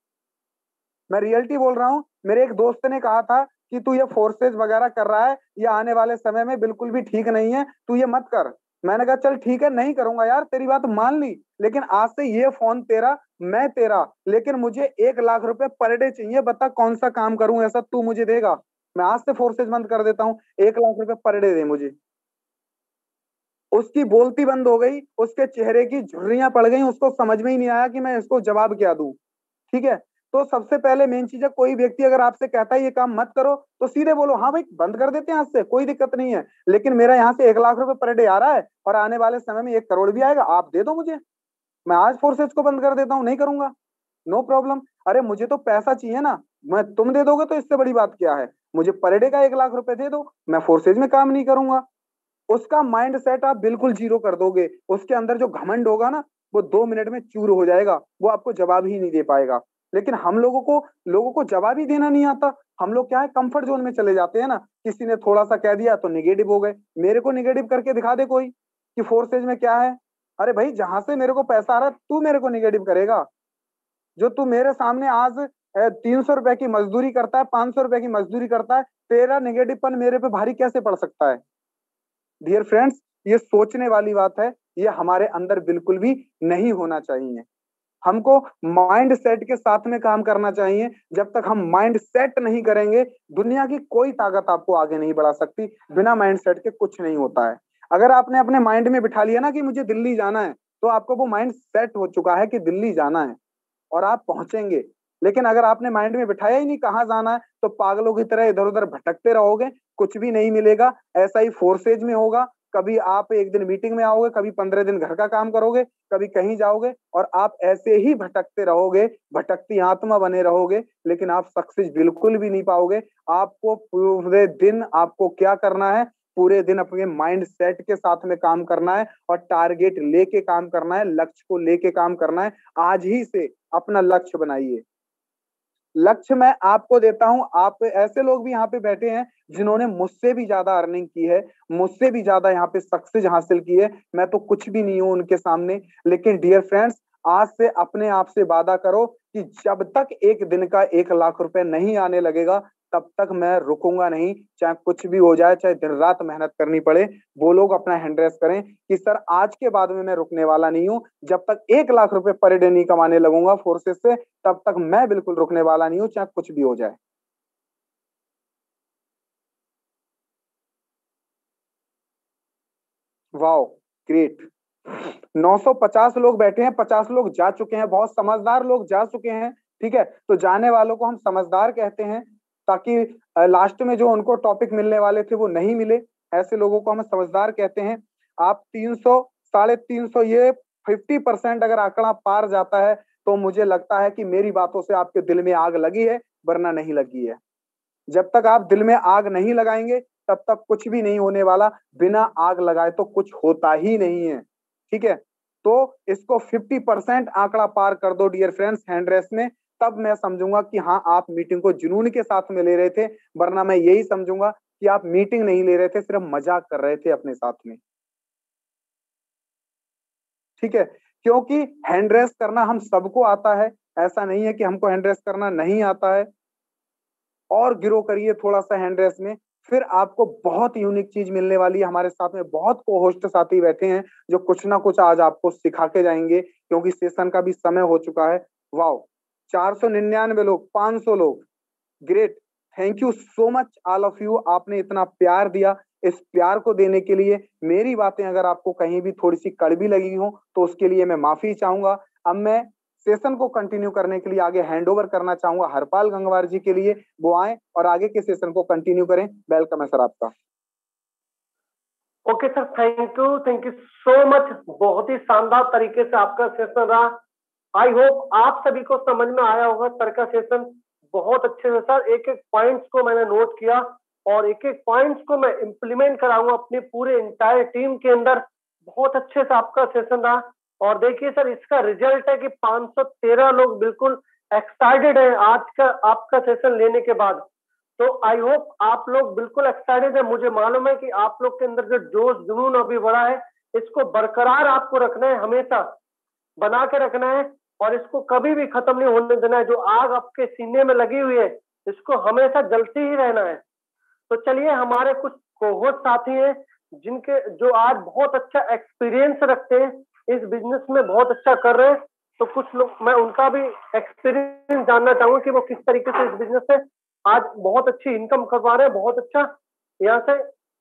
मैं रियलिटी बोल रहा हूं। मेरे एक दोस्त ने कहा था कि तू ये फोर्सेज वगैरह कर रहा है, ये आने वाले समय में बिल्कुल भी ठीक नहीं है, तू ये मत कर। मैंने कहा चल ठीक है, नहीं करूंगा यार, तेरी बात मान ली, लेकिन आज से ये फोन तेरा, मैं तेरा, लेकिन मुझे एक लाख रुपए पर डे चाहिए, बता कौन सा काम करूं ऐसा तू मुझे देगा। मैं आज से फोर्सेज बंद कर देता हूँ, एक लाख रुपए पर डे दे मुझे। उसकी बोलती बंद हो गई, उसके चेहरे की झुर्रियां पड़ गई, उसको समझ में ही नहीं आया कि मैं इसको जवाब क्या दूं। ठीक है, तो सबसे पहले मेन चीज है, कोई व्यक्ति अगर आपसे कहता है ये काम मत करो, तो सीधे बोलो हाँ भाई बंद कर देते हैं आज से, कोई दिक्कत नहीं है, लेकिन मेरा यहाँ से एक लाख रुपए पर डे आ रहा है, और आने वाले समय में एक करोड़ भी आएगा, आप दे दो मुझे, मैं आज फोर्सेज को बंद कर देता हूँ, नहीं करूंगा, नो प्रॉब्लम। अरे मुझे तो पैसा चाहिए ना, मैं तुम दे दोगे तो इससे बड़ी बात क्या है, मुझे पर डे का एक लाख रुपए दे दो, मैं फोर्सेज में काम नहीं करूंगा। उसका माइंड सेट आप बिल्कुल जीरो कर दोगे, उसके अंदर जो घमंड होगा ना, वो दो मिनट में चूर हो जाएगा, वो आपको जवाब ही नहीं दे पाएगा। लेकिन हम लोगों को लोगों को जवाब ही देना नहीं आता। हम लोग क्या है, कंफर्ट जोन में चले जाते हैं ना, किसी ने थोड़ा सा कह दिया तो निगेटिव हो गए। मेरे को निगेटिव करके दिखा दे कोई कि फोर्सेज में क्या है। अरे भाई, जहां से मेरे को पैसा आ रहा है तू मेरे को निगेटिव करेगा? जो तू मेरे सामने आज तीन सौ रुपए की मजदूरी करता है, पांच सौ रुपए की मजदूरी करता है, तेरा निगेटिवपन मेरे पे भारी कैसे पड़ सकता है? डियर फ्रेंड्स, ये सोचने वाली बात है, ये हमारे अंदर बिल्कुल भी नहीं होना चाहिए। हमको माइंड सेट के साथ में काम करना चाहिए। जब तक हम माइंड सेट नहीं करेंगे, दुनिया की कोई ताकत आपको आगे नहीं बढ़ा सकती। बिना माइंड सेट के कुछ नहीं होता है। अगर आपने अपने माइंड में बिठा लिया ना कि मुझे दिल्ली जाना है, तो आपको वो माइंड सेट हो चुका है कि दिल्ली जाना है, और आप पहुंचेंगे। लेकिन अगर आपने माइंड में बिठाया ही नहीं कहाँ जाना है, तो पागलों की तरह इधर उधर भटकते रहोगे, कुछ भी नहीं मिलेगा। ऐसा ही फोर्सेज में होगा, कभी आप एक दिन मीटिंग में आओगे, कभी पंद्रह दिन घर का काम करोगे, कभी कहीं जाओगे, और आप ऐसे ही भटकते रहोगे, भटकती आत्मा बने रहोगे, लेकिन आप सक्सेस बिल्कुल भी नहीं पाओगे। आपको पूरे दिन आपको क्या करना है, पूरे दिन अपने माइंड सेट के साथ में काम करना है, और टारगेट लेके काम करना है, लक्ष्य को लेके काम करना है। आज ही से अपना लक्ष्य बनाइए। लक्ष्य मैं आपको देता हूं। आप ऐसे लोग भी यहाँ पे बैठे हैं जिन्होंने मुझसे भी ज्यादा अर्निंग की है, मुझसे भी ज्यादा यहाँ पे सक्सेस हासिल की है। मैं तो कुछ भी नहीं हूं उनके सामने। लेकिन डियर फ्रेंड्स, आज से अपने आप से वादा करो कि जब तक एक दिन का एक लाख रुपए नहीं आने लगेगा, तब तक मैं रुकूंगा नहीं, चाहे कुछ भी हो जाए, चाहे दिन रात मेहनत करनी पड़े। वो लोग अपना हैंड रेस करें कि सर आज के बाद में मैं रुकने वाला नहीं हूं। जब तक एक लाख रुपए पर डे नहीं कमाने लगूंगा फोर्सेस से, तब तक मैं बिल्कुल रुकने वाला नहीं हूं, चाहे कुछ भी हो जाए। Wow, great. नौ सौ पचास लोग बैठे हैं, पचास लोग जा चुके हैं, बहुत समझदार लोग जा चुके हैं। ठीक है, तो जाने वालों को हम समझदार कहते हैं, ताकि लास्ट में जो उनको टॉपिक मिलने वाले थे वो नहीं मिले, ऐसे लोगों को हम समझदार कहते हैं। आप तीन सौ, साढ़े तीन सौ, ये फिफ्टी परसेंट अगर आंकड़ा पार जाता है, तो मुझे लगता है कि मेरी बातों से आपके दिल में आग लगी है, वरना नहीं लगी है। जब तक आप दिल में आग नहीं लगाएंगे तब तक कुछ भी नहीं होने वाला। बिना आग लगाए तो कुछ होता ही नहीं है, ठीक है। तो इसको फिफ्टी परसेंट आंकड़ा पार कर दो डियर फ्रेंड्स हैंड रेस में, तब मैं समझूंगा कि हाँ आप मीटिंग को जुनून के साथ में ले रहे थे, वरना मैं यही समझूंगा कि आप मीटिंग नहीं ले रहे थे, सिर्फ मजाक कर रहे थे अपने साथ में, ठीक है। क्योंकि हैंड रेस करना हम सबको आता है, ऐसा नहीं है कि हमको हैंड रेस करना नहीं आता है। और ग्रो करिए थोड़ा सा हैंड रेस में, फिर आपको बहुत यूनिक चीज मिलने वाली है। हमारे साथ में बहुत को होस्ट साथी बैठे हैं जो कुछ ना कुछ आज आपको सिखा के जाएंगे, क्योंकि सेशन का भी समय हो चुका है। वाओ, चार सौ निन्यानवे लोग, पांच सौ लोग, great, thank you so much all of you. आपने इतना प्यार दिया, इस प्यार को देने के लिए मेरी बातें अगर आपको कहीं भी थोड़ी सी कड़वी लगी हो तो उसके लिए मैं माफी चाहूंगा। अब मैं सेशन को कंटिन्यू करने के लिए आगे हैंड ओवर करना चाहूंगा हरपाल गंगवार जी के लिए, वो आए और आगे के सेशन को कंटिन्यू करें। वेलकम है सर आपका। Okay sir, thank you, thank you so much. बहुत ही शानदार तरीके से आपका सेशन रहा। आई होप आप सभी को समझ में आया होगा सर का सेशन। बहुत अच्छे से सर एक एक पॉइंट्स को मैंने नोट किया और एक एक पॉइंट्स को मैं इम्प्लीमेंट कराऊंगा अपने पूरे इंटायर टीम के अंदर। बहुत अच्छे से आपका सेशन रहा। और देखिए सर, इसका रिजल्ट है कि पाँच सौ तेरह लोग बिल्कुल एक्साइटेड हैं आज का आपका सेशन लेने के बाद। तो आई होप आप लोग बिल्कुल एक्साइटेड है। मुझे मालूम है कि आप लोग के अंदर जो जोश जुनून अभी बढ़ा है, इसको बरकरार आपको रखना है, हमेशा बना के रखना है और इसको कभी भी खत्म नहीं होने देना है। जो आग आपके सीने में लगी हुई है, इसको हमेशा जलती ही रहना है। तो चलिए, हमारे कुछ कोहोस्ट साथी हैं जिनके जो आज बहुत अच्छा एक्सपीरियंस रखते हैं, इस बिजनेस में बहुत अच्छा कर रहे हैं। तो कुछ लोग, मैं उनका भी एक्सपीरियंस जानना चाहूंगा कि वो किस तरीके से इस बिजनेस से आज बहुत अच्छी इनकम करवा रहे हैं, बहुत अच्छा यहाँ से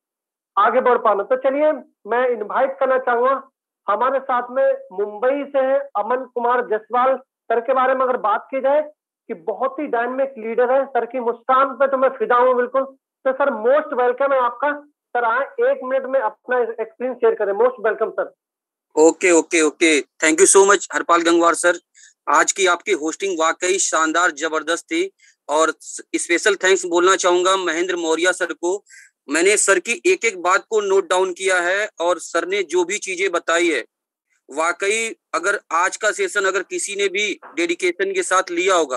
आगे बढ़ पाना। तो चलिए, मैं इनवाइट करना चाहूंगा, हमारे साथ में मुंबई से है अमन कुमार जायसवाल सर। के बारे में अगर बात की जाए कि बहुत ही डायनामिक लीडर है, सर की मुस्कान पे तो मैं फिदा हूँ बिल्कुल। तो सर मोस्ट वेलकम है आपका। सर आए एक मिनट में अपना एक्सपीरियंस शेयर करें। Most welcome sir. Okay okay okay thank you so much Harpal Gangwar sir. आज की आपकी होस्टिंग वाकई शानदार जबरदस्त थी और स्पेशल थैंक्स बोलना चाहूंगा महेंद्र मौर्य सर को। मैंने सर की एक एक बात को नोट डाउन किया है और सर ने जो भी चीजें बताई है, वाकई अगर आज का सेशन अगर किसी ने भी डेडिकेशन के साथ लिया होगा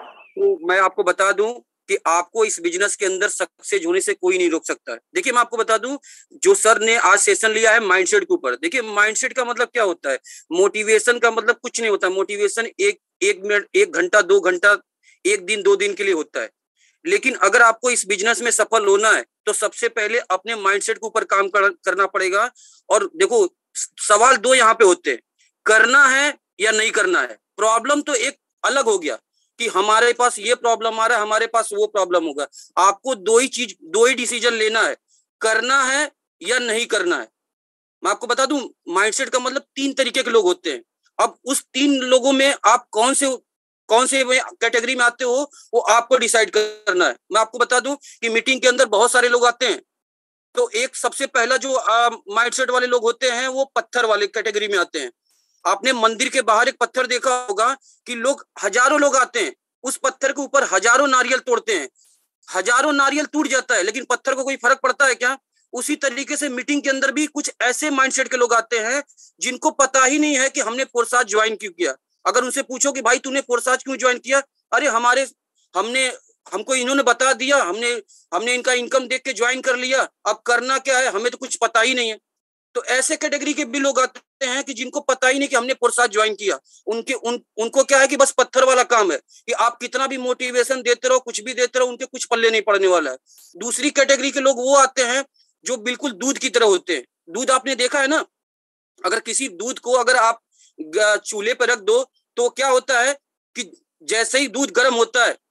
तो मैं आपको बता दूं कि आपको इस बिजनेस के अंदर सक्सेस होने से कोई नहीं रोक सकता है। देखिए, मैं आपको बता दूं, जो सर ने आज सेशन लिया है माइंडसेट के ऊपर। देखिए, माइंडसेट का मतलब क्या होता है, मोटिवेशन का मतलब कुछ नहीं होता। मोटिवेशन एक एक मिनट, एक घंटा, दो घंटा, एक दिन, दो दिन के लिए होता है। लेकिन अगर आपको इस बिजनेस में सफल होना है तो सबसे पहले अपने माइंडसेट के ऊपर काम कर, करना पड़ेगा। और देखो, सवाल दो यहाँ पे होते हैं, करना है या नहीं करना है। प्रॉब्लम तो एक अलग हो गया कि हमारे पास ये प्रॉब्लम आ रहा है, हमारे पास वो प्रॉब्लम होगा। आपको दो ही चीज, दो ही डिसीजन लेना है, करना है या नहीं करना है। मैं आपको बता दूं, माइंडसेट का मतलब तीन तरीके के लोग होते हैं। अब उस तीन लोगों में आप कौन से कौन से कैटेगरी में आते हो, वो आपको डिसाइड करना है। मैं आपको बता दूं कि मीटिंग के अंदर बहुत सारे लोग आते हैं। तो एक सबसे पहला जो माइंडसेट वाले लोग होते हैं वो पत्थर वाले कैटेगरी में आते हैं। आपने मंदिर के बाहर एक पत्थर देखा होगा कि लोग, हजारों लोग आते हैं, उस पत्थर के ऊपर हजारों नारियल तोड़ते हैं, हजारों नारियल टूट जाता है, लेकिन पत्थर को कोई फर्क पड़ता है क्या? उसी तरीके से मीटिंग के अंदर भी कुछ ऐसे माइंडसेट के लोग आते हैं जिनको पता ही नहीं है कि हमने फोरसाज ज्वाइन क्यों किया। अगर उनसे पूछो कि भाई तूने फोरसाज क्यों ज्वाइन किया, अरे हमारे हमने हमको इन्होंने बता दिया, हमने हमने इनका इनकम देख के ज्वाइन कर लिया, अब करना क्या है हमें तो कुछ पता ही नहीं है। तो ऐसे कैटेगरी के भी लोग आते हैं कि जिनको पता ही नहीं कि हमने फोरसाज ज्वाइन किया। उनके उन उनको क्या है कि बस पत्थर वाला काम है कि आप कितना भी मोटिवेशन देते रहो, कुछ भी देते रहो, उनके कुछ पल्ले नहीं पड़ने वाला है। दूसरी कैटेगरी के लोग वो आते हैं जो बिल्कुल दूध की तरह होते हैं। दूध आपने देखा है ना, अगर किसी दूध को अगर आप चूल्हे पर रख दो तो क्या होता है कि जैसे ही दूध गर्म होता है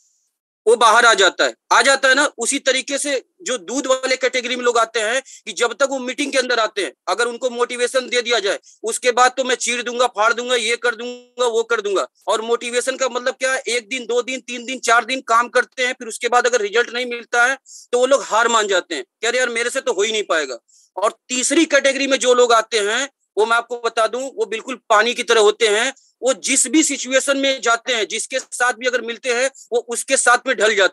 वो बाहर आ जाता है आ जाता है ना। उसी तरीके से जो दूध वाले कैटेगरी में लोग आते हैं कि जब तक वो मीटिंग के अंदर आते हैं, अगर उनको मोटिवेशन दे दिया जाए उसके बाद तो मैं चीर दूंगा, फाड़ दूंगा, ये कर दूंगा, वो कर दूंगा। और मोटिवेशन का मतलब क्या है, एक दिन, दो दिन, तीन दिन, चार दिन काम करते हैं, फिर उसके बाद अगर रिजल्ट नहीं मिलता है तो वो लोग हार मान जाते हैं, कह रहे यार मेरे से तो हो ही नहीं पाएगा। और तीसरी कैटेगरी में जो लोग आते हैं वो मैं आपको बता दूं, वो बिल्कुल पानी की तरह होते हैं। वो जिस भी सिचुएशन में जाते हैं, जिसके साथ भी अगर मिलते हैं वो उसके साथ में ढल जाते हैं।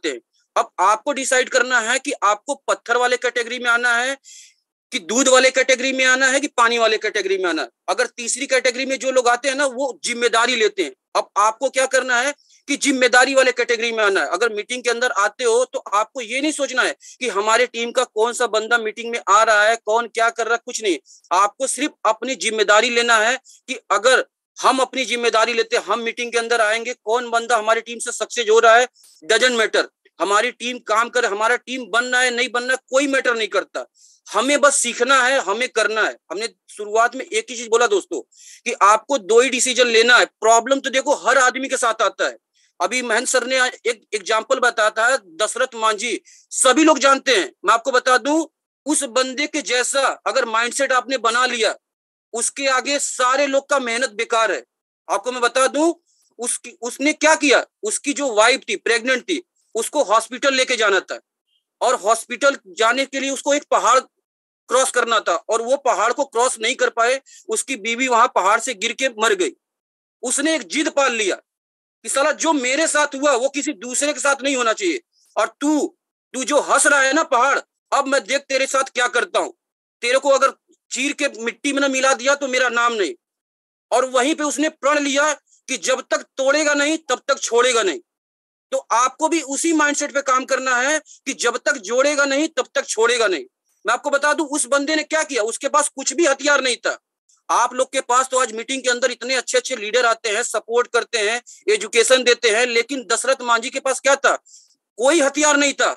अब आपको डिसाइड करना है कि आपको पत्थर वाले कैटेगरी में आना है कि दूध वाले कैटेगरी में आना है कि पानी वाले कैटेगरी में आना है। अगर तीसरी कैटेगरी में जो लोग आते हैं ना, वो जिम्मेदारी लेते हैं। अब आपको क्या करना है कि जिम्मेदारी वाले कैटेगरी में आना है। अगर मीटिंग के अंदर आते हो तो आपको ये नहीं सोचना है कि हमारे टीम का कौन सा बंदा मीटिंग में आ रहा है, कौन क्या कर रहा है, कुछ नहीं। आपको सिर्फ अपनी जिम्मेदारी लेना है कि अगर हम अपनी जिम्मेदारी लेते, हम मीटिंग के अंदर आएंगे, कौन बंदा हमारी टीम से सक्सेस हो रहा है डजंट मैटर। हमारी टीम काम करे, हमारा टीम बनना है नहीं बनना कोई मैटर नहीं करता। हमें बस सीखना है, हमें करना है। हमने शुरुआत में एक ही चीज बोला दोस्तों कि आपको दो ही डिसीजन लेना है। प्रॉब्लम तो देखो हर आदमी के साथ आता है। अभी महेंद्र सर ने एक एग्जाम्पल बताया था, दशरथ मांझी, सभी लोग जानते हैं। मैं आपको बता दूं, उस बंदे के जैसा अगर माइंडसेट आपने बना लिया, उसके आगे सारे लोग का मेहनत बेकार है। आपको मैं बता दूं, उसकी उसने क्या किया, उसकी जो वाइफ थी, प्रेग्नेंट थी, उसको हॉस्पिटल लेके जाना था और हॉस्पिटल जाने के लिए उसको एक पहाड़ क्रॉस करना था और वो पहाड़ को क्रॉस नहीं कर पाए। उसकी बीवी वहां पहाड़ से गिर के मर गई। उसने एक जिद पाल लिया कि साला जो मेरे साथ हुआ वो किसी दूसरे के साथ नहीं होना चाहिए। और तू तू जो हंस रहा है ना पहाड़, अब मैं देख तेरे साथ क्या करता हूं। तेरे को अगर चीर के मिट्टी में ना मिला दिया तो मेरा नाम नहीं। और वहीं पे उसने प्रण लिया कि जब तक तोड़ेगा नहीं तब तक छोड़ेगा नहीं। तो आपको भी उसी माइंडसेट पे काम करना है कि जब तक जोड़ेगा नहीं तब तक छोड़ेगा नहीं। मैं आपको बता दूं, उस बंदे ने क्या किया, उसके पास कुछ भी हथियार नहीं था। आप लोग के पास तो आज मीटिंग के अंदर इतने अच्छे अच्छे लीडर आते हैं, सपोर्ट करते हैं, एजुकेशन देते हैं, लेकिन दशरथ मांझी के पास क्या था, कोई हथियार नहीं था।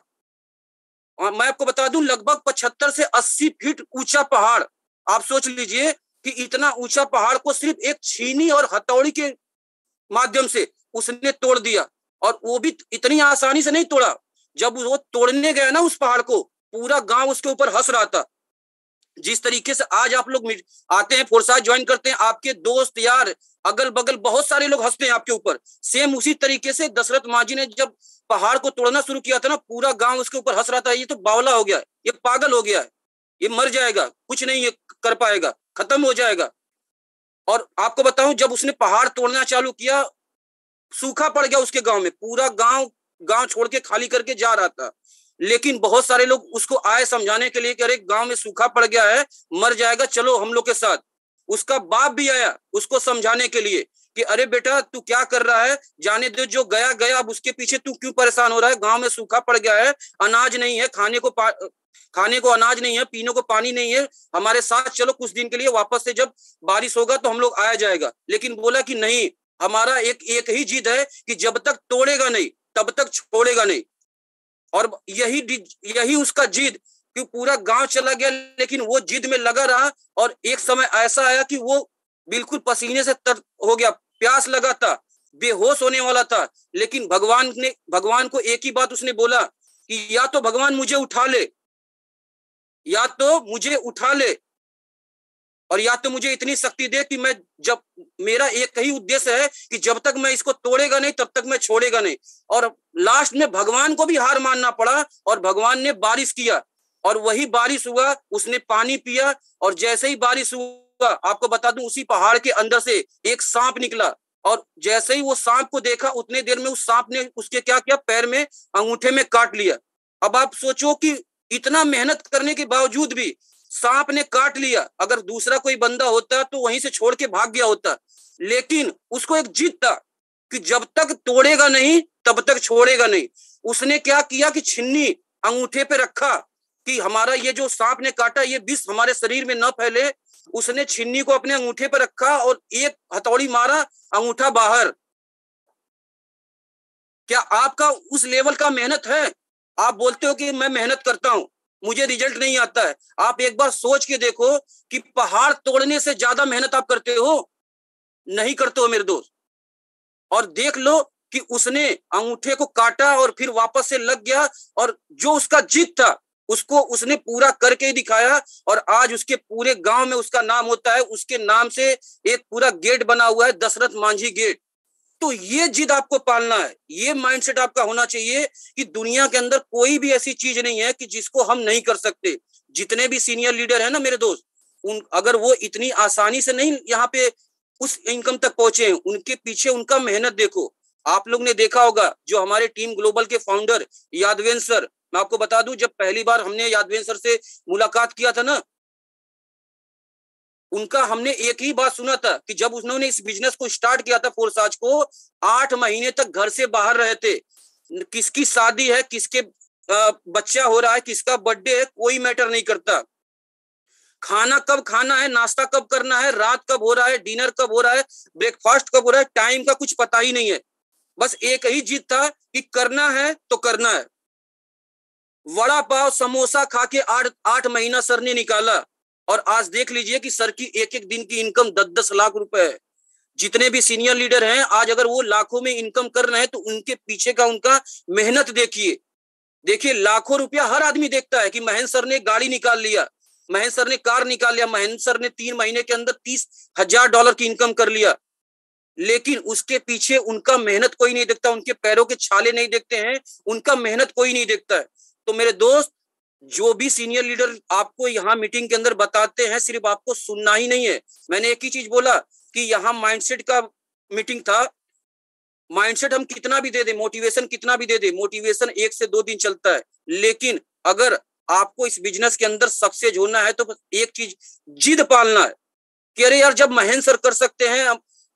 और मैं आपको बता दूं, लगभग पचहत्तर से अस्सी फीट ऊंचा पहाड़, आप सोच लीजिए कि इतना ऊंचा पहाड़ को सिर्फ एक छीनी और हथौड़ी के माध्यम से उसने तोड़ दिया। और वो भी इतनी आसानी से नहीं तोड़ा। जब वो तोड़ने गया ना उस पहाड़ को, पूरा गांव उसके ऊपर हंस रहा था। जिस तरीके से आज आप लोग आते हैं, फोर्साज ज्वाइन करते हैं, आपके दोस्त यार अगल बगल बहुत सारे लोग हंसते हैं आपके ऊपर, सेम उसी तरीके से दशरथ मांझी ने जब पहाड़ को तोड़ना शुरू किया था ना, पूरा गांव उसके ऊपर हंस रहा था। ये तो बावला हो गया है, ये पागल हो गया है, ये मर जाएगा, कुछ नहीं ये कर पाएगा, खत्म हो जाएगा। और आपको बताऊं, जब उसने पहाड़ तोड़ना चालू किया, सूखा पड़ गया उसके गांव में। पूरा गांव गांव छोड़ के खाली करके जा रहा था। लेकिन बहुत सारे लोग उसको आए समझाने के लिए कि अरे गांव में सूखा पड़ गया है, मर जाएगा, चलो हम लोग के साथ। उसका बाप भी आया उसको समझाने के लिए कि अरे बेटा तू क्या कर रहा है, जाने दो, जो गया गया, अब उसके पीछे तू क्यों परेशान हो रहा है। गांव में सूखा पड़ गया है, अनाज नहीं है, खाने को खाने को अनाज नहीं है, पीने को पानी नहीं है, हमारे साथ चलो कुछ दिन के लिए, वापस से जब बारिश होगा तो हम लोग आया जाएगा। लेकिन बोला कि नहीं, हमारा एक एक ही जिद है कि जब तक तोड़ेगा नहीं तब तक छोड़ेगा नहीं। और यही यही उसका जिद कि पूरा गांव चला गया, लेकिन वो जिद में लगा रहा। और एक समय ऐसा आया कि वो बिल्कुल पसीने से तर हो गया, प्यास लगा था, बेहोश होने वाला था। लेकिन भगवान ने भगवान को एक ही बात उसने बोला कि या तो भगवान मुझे उठा ले, या तो मुझे उठा ले, और या तो मुझे इतनी शक्ति दे कि मैं, जब मेरा एक ही उद्देश्य है कि जब तक मैं इसको तोड़ेगा नहीं तब तक मैं छोड़ेगा नहीं। और लास्ट में भगवान को भी हार मानना पड़ा और भगवान ने बारिश किया। और वही बारिश हुआ, उसने पानी पिया, और जैसे ही बारिश हुआ, आपको बता दूं, उसी पहाड़ के अंदर से एक सांप निकला। और जैसे ही वो सांप को देखा, उतने देर में उस सांप ने उसके क्या किया, पैर में अंगूठे में काट लिया। अब आप सोचो कि इतना मेहनत करने के बावजूद भी सांप ने काट लिया। अगर दूसरा कोई बंदा होता तो वहीं से छोड़ के भाग गया होता। लेकिन उसको एक जिद था कि जब तक तोड़ेगा नहीं तब तक छोड़ेगा नहीं। उसने क्या किया कि छिन्नी अंगूठे पे रखा कि हमारा ये जो सांप ने काटा, ये विष हमारे शरीर में न फैले। उसने छिन्नी को अपने अंगूठे पे रखा और एक हथौड़ी मारा, अंगूठा बाहर। क्या आपका उस लेवल का मेहनत है? आप बोलते हो कि मैं मेहनत करता हूं, मुझे रिजल्ट नहीं आता है। आप एक बार सोच के देखो कि पहाड़ तोड़ने से ज्यादा मेहनत आप करते हो? नहीं करते हो मेरे दोस्त। और देख लो कि उसने अंगूठे को काटा और फिर वापस से लग गया, और जो उसका जिद था उसको उसने पूरा करके ही दिखाया। और आज उसके पूरे गांव में उसका नाम होता है, उसके नाम से एक पूरा गेट बना हुआ है, दशरथ मांझी गेट। तो ये जिद आपको पालना है, ये माइंडसेट आपका होना चाहिए कि दुनिया के अंदर कोई भी ऐसी चीज नहीं है कि जिसको हम नहीं कर सकते। जितने भी सीनियर लीडर है ना मेरे दोस्त, उन अगर वो इतनी आसानी से नहीं यहाँ पे उस इनकम तक पहुंचे हैं, उनके पीछे उनका मेहनत देखो। आप लोग ने देखा होगा जो हमारे टीम ग्लोबल के फाउंडर यादवेंद्र सर, मैं आपको बता दूं, जब पहली बार हमने यादवेंद्र सर से मुलाकात किया था ना, उनका हमने एक ही बात सुना था कि जब उन्होंने इस बिजनेस को स्टार्ट किया था फोर्साज को, आठ महीने तक घर से बाहर रहे थे। किसकी शादी है, किसके बच्चा हो रहा है, किसका बर्थडे है, कोई मैटर नहीं करता। खाना कब खाना है, नाश्ता कब करना है, रात कब हो रहा है, डिनर कब हो रहा है, ब्रेकफास्ट कब हो रहा है, टाइम का कुछ पता ही नहीं है। बस एक ही जिद था कि करना है तो करना है। वड़ा पाव समोसा खा के आठ आठ महीना सर ने निकाला, और आज देख लीजिए कि सर की एक एक दिन की इनकम दस दस लाख रुपए है। जितने भी सीनियर लीडर हैं आज अगर वो लाखों में इनकम कर रहे हैं तो उनके पीछे का उनका मेहनत देखिए। देखिए लाखों रुपया हर आदमी देखता है कि महेंद्र सर ने गाड़ी निकाल लिया, महेंद्र सर ने कार निकाल लिया, महेंद्र सर ने तीन महीने के अंदर तीस हजार डॉलर की इनकम कर लिया, लेकिन उसके पीछे उनका मेहनत कोई नहीं देखता, उनके पैरों के छाले नहीं देखते हैं, उनका मेहनत कोई नहीं देखता है। तो मेरे दोस्त, जो भी सीनियर लीडर आपको यहाँ मीटिंग के अंदर बताते हैं, सिर्फ आपको सुनना ही नहीं है। मैंने एक ही चीज बोला कि यहाँ माइंडसेट का मीटिंग था। माइंडसेट हम कितना भी दे दे, मोटिवेशन कितना भी दे दे, मोटिवेशन एक से दो दिन चलता है, लेकिन अगर आपको इस बिजनेस के अंदर सक्सेस होना है तो बस एक चीज जिद पालना है कि अरे यार, जब महेंद्र सर कर सकते हैं,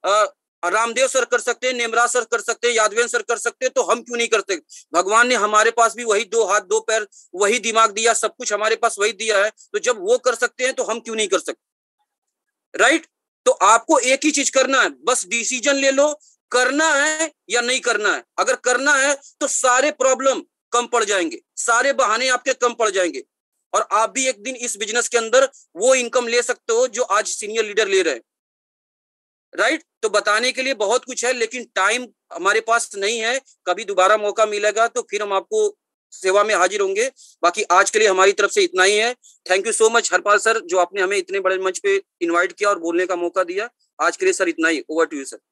रामदेव सर कर सकते हैं, नेमराज सर कर सकते हैं, यादवेंद्र सर कर सकते हैं, तो हम क्यों नहीं करते। भगवान ने हमारे पास भी वही दो हाथ दो पैर वही दिमाग दिया, सब कुछ हमारे पास वही दिया है, तो जब वो कर सकते हैं तो हम क्यों नहीं कर सकते, राइट। तो आपको एक ही चीज करना है, बस डिसीजन ले लो, करना है या नहीं करना है। अगर करना है तो सारे प्रॉब्लम कम पड़ जाएंगे, सारे बहाने आपके कम पड़ जाएंगे, और आप भी एक दिन इस बिजनेस के अंदर वो इनकम ले सकते हो जो आज सीनियर लीडर ले रहे हैं, राइट। तो बताने के लिए बहुत कुछ है, लेकिन टाइम हमारे पास नहीं है। कभी दोबारा मौका मिलेगा तो फिर हम आपको सेवा में हाजिर होंगे। बाकी आज के लिए हमारी तरफ से इतना ही है। Thank you so much Harpal sir, जो आपने हमें इतने बड़े मंच पे इनवाइट किया और बोलने का मौका दिया। आज के लिए सर इतना ही, over to you sir.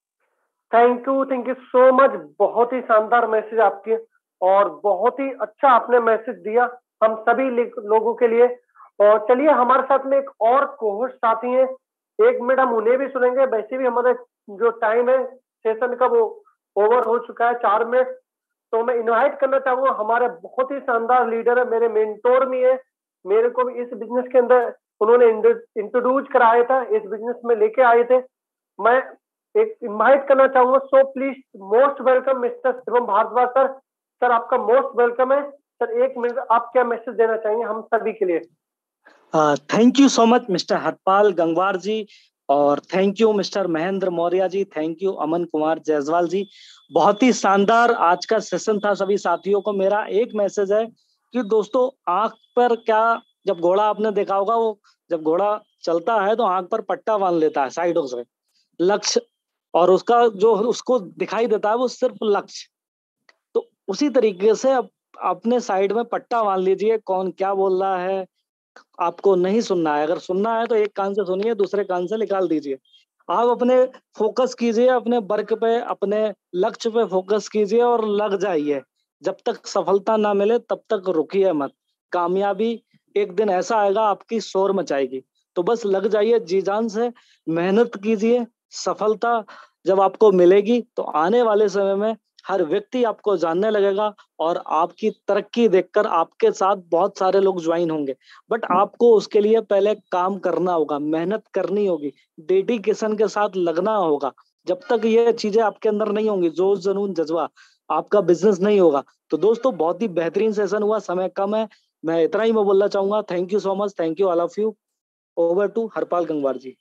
Thank you, thank you so much. बहुत ही शानदार मैसेज आपके, और बहुत ही अच्छा आपने मैसेज दिया हम सभी लोगों के लिए। और चलिए, हमारे साथ में एक और कोहोस्ट साथी हैं, एक मिनट हम उन्हें भी सुनेंगे। वैसे भी हमारा जो टाइम है सेशन का वो ओवर हो चुका है, चार मिनट। तो मैं इनवाइट करना चाहूंगा, हमारे बहुत ही शानदार लीडर है, मेरे मेंटोर भी है, मेरे को भी इस बिजनेस के अंदर उन्होंने इंट्रोड्यूस कराया था, इस बिजनेस में लेके आए थे। मैं एक इनवाइट करना चाहूंगा, so please most welcome mister Shivam Bhardwaj sir. Sir आपका मोस्ट वेलकम है। सर एक मिनट, आप क्या मैसेज देना चाहेंगे हम सभी के लिए? Thank you so much mister Harpal Gangwar ji, और thank you mister Mahendra Maurya ji, thank you Aman Kumar Jaiswal ji. बहुत ही शानदार आज का सेशन था सभी साथियों को। मेरा एक मैसेज है कि दोस्तों, आंख पर क्या, जब घोड़ा आपने देखा होगा, वो जब घोड़ा चलता है तो आंख पर पट्टा बांध लेता है साइडों से, लक्ष्य, और उसका जो उसको दिखाई देता है वो सिर्फ लक्ष्य। तो उसी तरीके से अब अपने साइड में पट्टा बांध लीजिए, कौन क्या बोल रहा है आपको नहीं सुनना है। अगर सुनना है तो एक कान से सुनिए, दूसरे कान से निकाल दीजिए। आप अपने फोकस कीजिए, अपने वर्क पे, अपने लक्ष्य पे फोकस कीजिए और लग जाइए। जब तक सफलता ना मिले तब तक रुकिए मत। कामयाबी एक दिन ऐसा आएगा आपकी शोर मचाएगी। तो बस लग जाइए, जी जान से मेहनत कीजिए। सफलता जब आपको मिलेगी तो आने वाले समय में हर व्यक्ति आपको जानने लगेगा, और आपकी तरक्की देखकर आपके साथ बहुत सारे लोग ज्वाइन होंगे। बट आपको उसके लिए पहले काम करना होगा, मेहनत करनी होगी, डेडिकेशन के साथ लगना होगा। जब तक ये चीजें आपके अंदर नहीं होंगी, जोश जुनून जज्बा, आपका बिजनेस नहीं होगा। तो दोस्तों, बहुत ही बेहतरीन सेशन हुआ, समय कम है, मैं इतना ही मैं बोलना चाहूंगा। Thank you so much, thank you all of you. Over to Harpal Gangwar ji.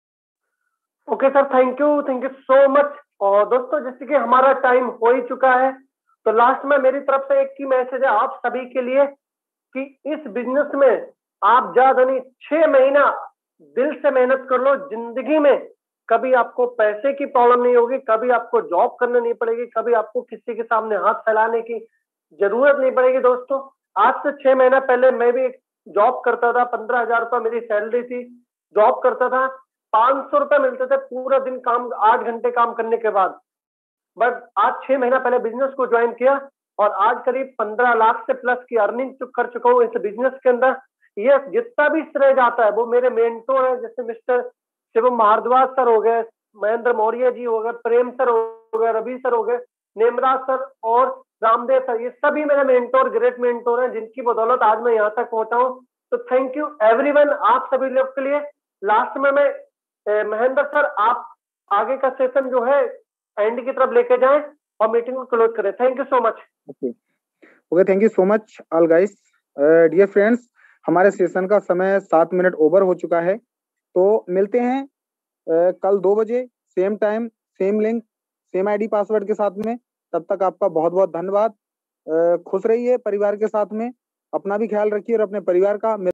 Okay sir, thank you, thank you so much. और दोस्तों, जैसे कि हमारा टाइम हो ही चुका है, तो लास्ट में मेरी तरफ से एक ही मैसेज है आप सभी के लिए कि इस बिजनेस में आप ज्यादा नहीं, छह महीना दिल से मेहनत कर लो। जिंदगी में कभी आपको पैसे की प्रॉब्लम नहीं होगी, कभी आपको जॉब करनी नहीं पड़ेगी, कभी आपको किसी के सामने हाथ फैलाने की जरूरत नहीं पड़ेगी। दोस्तों, आज से छह महीना पहले मैं भी जॉब करता था, पंद्रह हजार रुपये मेरी सैलरी थी, जॉब करता था, पांच सौ रुपए मिलते थे पूरा दिन काम, आठ घंटे काम करने के बाद। बट आज छह महीना पहले बिजनेस को ज्वाइन किया और आज करीब पंद्रह लाख से प्लस की अर्निंग कर चुका हूँ इस बिजनेस के अंदर। ये जितना भी श्रेय जाता है वो मेरे मेंटोर है, जैसे मिस्टर शिवम भारद्वाज सर हो गए, महेंद्र मौर्य जी हो गए, प्रेम सर हो हो गए, रवि सर हो गए, नेमराज सर और रामदेव सर, ये सभी मेरे मेंटोर, ग्रेट मेंटोर हैं, जिनकी बदौलत आज मैं यहाँ तक पहुंचा हूँ। तो थैंक यू एवरीवन, आप सभी लोग के लिए। लास्ट में मैं ए, महेंद्र सर, आप आगे का सेशन जो है एंड की तरफ लेके जाएं और मीटिंग को क्लोज करें। Thank you so much. Okay okay thank you so much all guys. Dear friends, हमारे सेशन का समय सात मिनट ओवर हो चुका है, तो मिलते हैं uh, कल दो बजे same time, same link, same ID password के साथ में। तब तक आपका बहुत बहुत धन्यवाद। uh, खुश रहिए परिवार के साथ में, अपना भी ख्याल रखिए और अपने परिवार का।